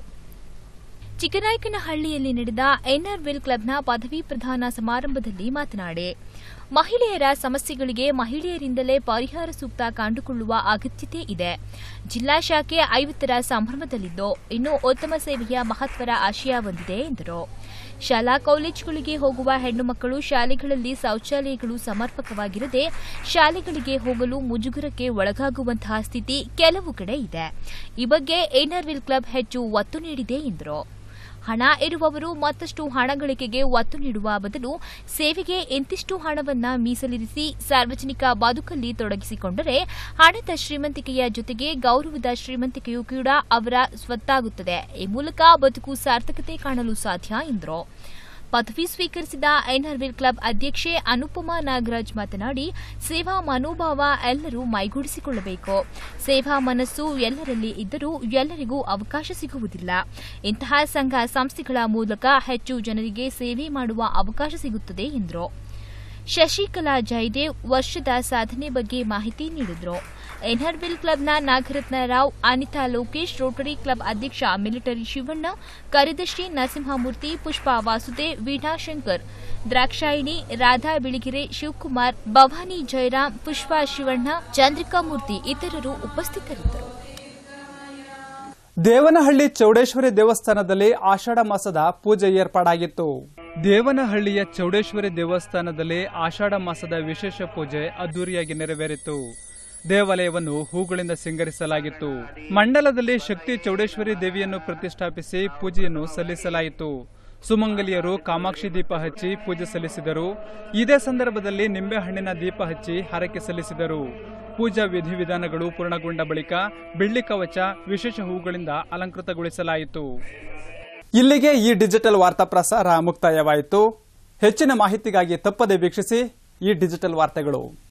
ಚಿಕ್ಕನಾಯಕನಹಳ್ಳಿಯಲ್ಲಿ ನಡೆದ ಇನ್ನರ್ ವೀಲ್ ಕ್ಲಬ್ನ ಪದವಿ ಪ್ರದಾನ ಸಮಾರಂಭದಲ್ಲಿ ಮಾತನಾಡಿ, ಮಹಿಳೆಯರ ಸಮಸ್ಯೆಗಳಿಗೆ ಮಹಿಳೆಯರಿಂದಲೇ ಪರಿಹಾರ ಸೂಕ್ತ ಕಂಡುಕೊಳ್ಳುವ ಅಗತ್ಯತೆ ಇದೆ. ಜಿಲ್ಲಾ ಶಾಖೆ ಐವತ್ತರ ಸಂಭ್ರಮದಲ್ಲಿದ್ದು ಇನ್ನು ಉತ್ತಮ ಸೇವೆಯ ಮಹತ್ವದ ಆಶಯ ಹೊಂದಿದೆ ಎಂದರು. ಶಾಲಾ ಕಾಲೇಜುಗಳಿಗೆ ಹೋಗುವ ಹೆಣ್ಣು ಮಕ್ಕಳು ಶಾಲೆಗಳಲ್ಲಿ ಶೌಚಾಲಯಗಳು ಸಮರ್ಪಕವಾಗಿರದೆ ಶಾಲೆಗಳಿಗೆ ಹೋಗಲು ಮುಜುಗರಕ್ಕೆ ಒಳಗಾಗುವಂತಹ ಸ್ಥಿತಿ ಕೆಲವು ಕಡೆ ಇದೆ. ಈ ಬಗ್ಗೆ ಇನ್ನರ್ ವೀಲ್ ಕ್ಲಬ್ ಹೆಚ್ಚು ಒತ್ತು ನೀಡಿದೆ ಎಂದರು. ಹಣ ಇರುವವರು ಮತ್ತಷ್ಟು ಹಣ ಗಳಿಕೆಗೆ ಒತ್ತು ನೀಡುವ ಬದಲು ಸೇವೆಗೆ ಇಂತಿಷ್ಟು ಹಣವನ್ನ ಮೀಸಲಿರಿಸಿ ಸಾರ್ವಜನಿಕ ಬದುಕಲ್ಲಿ ತೊಡಗಿಸಿಕೊಂಡರೆ ಹಣದ ಶ್ರೀಮಂತಿಕೆಯ ಜೊತೆಗೆ ಗೌರವದ ಶ್ರೀಮಂತಿಕೆಯೂ ಕೂಡ ಅವರ ಸ್ವತ್ತಾಗುತ್ತದೆ. ಈ ಮೂಲಕ ಬದುಕು ಸಾರ್ಥಕತೆ ಕಾಣಲು ಸಾಧ್ಯ ಎಂದರು. ಪದವಿ ಸ್ವೀಕರಿಸಿದ ಇನ್ನರ್ ವೀಲ್ ಕ್ಲಬ್ ಅಧ್ಯಕ್ಷೆ ಅನುಪಮಾ ನಾಗರಾಜ್ ಮಾತನಾಡಿ, ಸೇವಾ ಮನೋಭಾವ ಎಲ್ಲರೂ ಮೈಗೂಡಿಸಿಕೊಳ್ಳಬೇಕು. ಸೇವಾ ಮನಸ್ಸು ಎಲ್ಲರಲ್ಲಿ ಇದ್ದರೂ ಎಲ್ಲರಿಗೂ ಅವಕಾಶ ಸಿಗುವುದಿಲ್ಲ. ಇಂತಹ ಸಂಘ ಸಂಸ್ಥೆಗಳ ಮೂಲಕ ಹೆಚ್ಚು ಜನರಿಗೆ ಸೇವೆ ಮಾಡುವ ಅವಕಾಶ ಸಿಗುತ್ತದೆ ಎಂದರು. ಶಶಿಕಲಾ ಜಯದೇವ್ ವರ್ಷದ ಸಾಧನೆ ಬಗ್ಗೆ ಮಾಹಿತಿ ನೀಡಿದರು. ಇನ್ನರ್ ವೀಲ್ ಕ್ಲಬ್ನ ನಾಗರತ್ನ ರಾವ್, ಅನಿತಾ ಲೋಕೇಶ್, ರೋಟರಿ ಕ್ಲಬ್ ಅಧ್ಯಕ್ಷ ಮಿಲಿಟರಿ ಶಿವಣ್ಣ, ಕಾರ್ಯದರ್ಶಿ ನರಸಿಂಹಮೂರ್ತಿ, ಪುಷ್ಪಾ ವಾಸುದೇವ್, ವೀಣಾ ಶಂಕರ್, ದ್ರಾಕ್ಷಾಯಿಣಿ, ರಾಧಾ ಬಿಳಿಗೆರೆ, ಶಿವಕುಮಾರ್, ಭವಾನಿ ಜಯರಾಮ್, ಪುಷ್ಪಾ ಶಿವಣ್ಣ, ಚಂದ್ರಿಕಾ ಮೂರ್ತಿ ಇತರರು ಉಪಸ್ಥಿತರಿದ್ದರು. ದೇವನಹಳ್ಳಿ ಚೌಡೇಶ್ವರಿ ದೇವಸ್ಥಾನದಲ್ಲಿ ಆಷಾಢ ಮಾಸದ ಪೂಜೆ ಏರ್ಪಾಡಾಗಿತ್ತು. ದೇವನಹಳ್ಳಿಯ ಚೌಡೇಶ್ವರಿ ದೇವಸ್ಥಾನದಲ್ಲಿ ಆಷಾಢ ಮಾಸದ ವಿಶೇಷ ಪೂಜೆ ಅದ್ದೂರಿಯಾಗಿ ನೆರವೇರಿತು. ದೇವಾಲಯವನ್ನು ಹೂಗಳಿಂದ ಸಿಂಗರಿಸಲಾಗಿತ್ತು. ಮಂಡಲದಲ್ಲಿ ಶಕ್ತಿ ಚೌಡೇಶ್ವರಿ ದೇವಿಯನ್ನು ಪ್ರತಿಷ್ಠಾಪಿಸಿ ಪೂಜೆಯನ್ನು ಸಲ್ಲಿಸಲಾಯಿತು. ಸುಮಂಗಲಿಯರು ಕಾಮಾಕ್ಷಿ ದೀಪ ಹಚ್ಚಿ ಪೂಜೆ ಸಲ್ಲಿಸಿದರು. ಇದೇ ಸಂದರ್ಭದಲ್ಲಿ ನಿಂಬೆಹಣ್ಣಿನ ದೀಪ ಹಚ್ಚಿ ಹರಕೆ ಸಲ್ಲಿಸಿದರು. ಪೂಜಾ ವಿಧಿವಿಧಾನಗಳು ಪೂರ್ಣಗೊಂಡ ಬಳಿಕ ಬೆಳ್ಳಿ ಕವಚ ವಿಶೇಷ ಹೂಗಳಿಂದ ಅಲಂಕೃತಗೊಳಿಸಲಾಯಿತು. ಇಲ್ಲಿಗೆ ಈ ಡಿಜಿಟಲ್ ವಾರ್ತಾ ಪ್ರಸಾರ ಮುಕ್ತಾಯವಾಯಿತು. ಹೆಚ್ಚಿನ ಮಾಹಿತಿಗಾಗಿ ತಪ್ಪದೆ ವೀಕ್ಷಿಸಿ ಈ ಡಿಜಿಟಲ್ ವಾರ್ತೆಗಳು.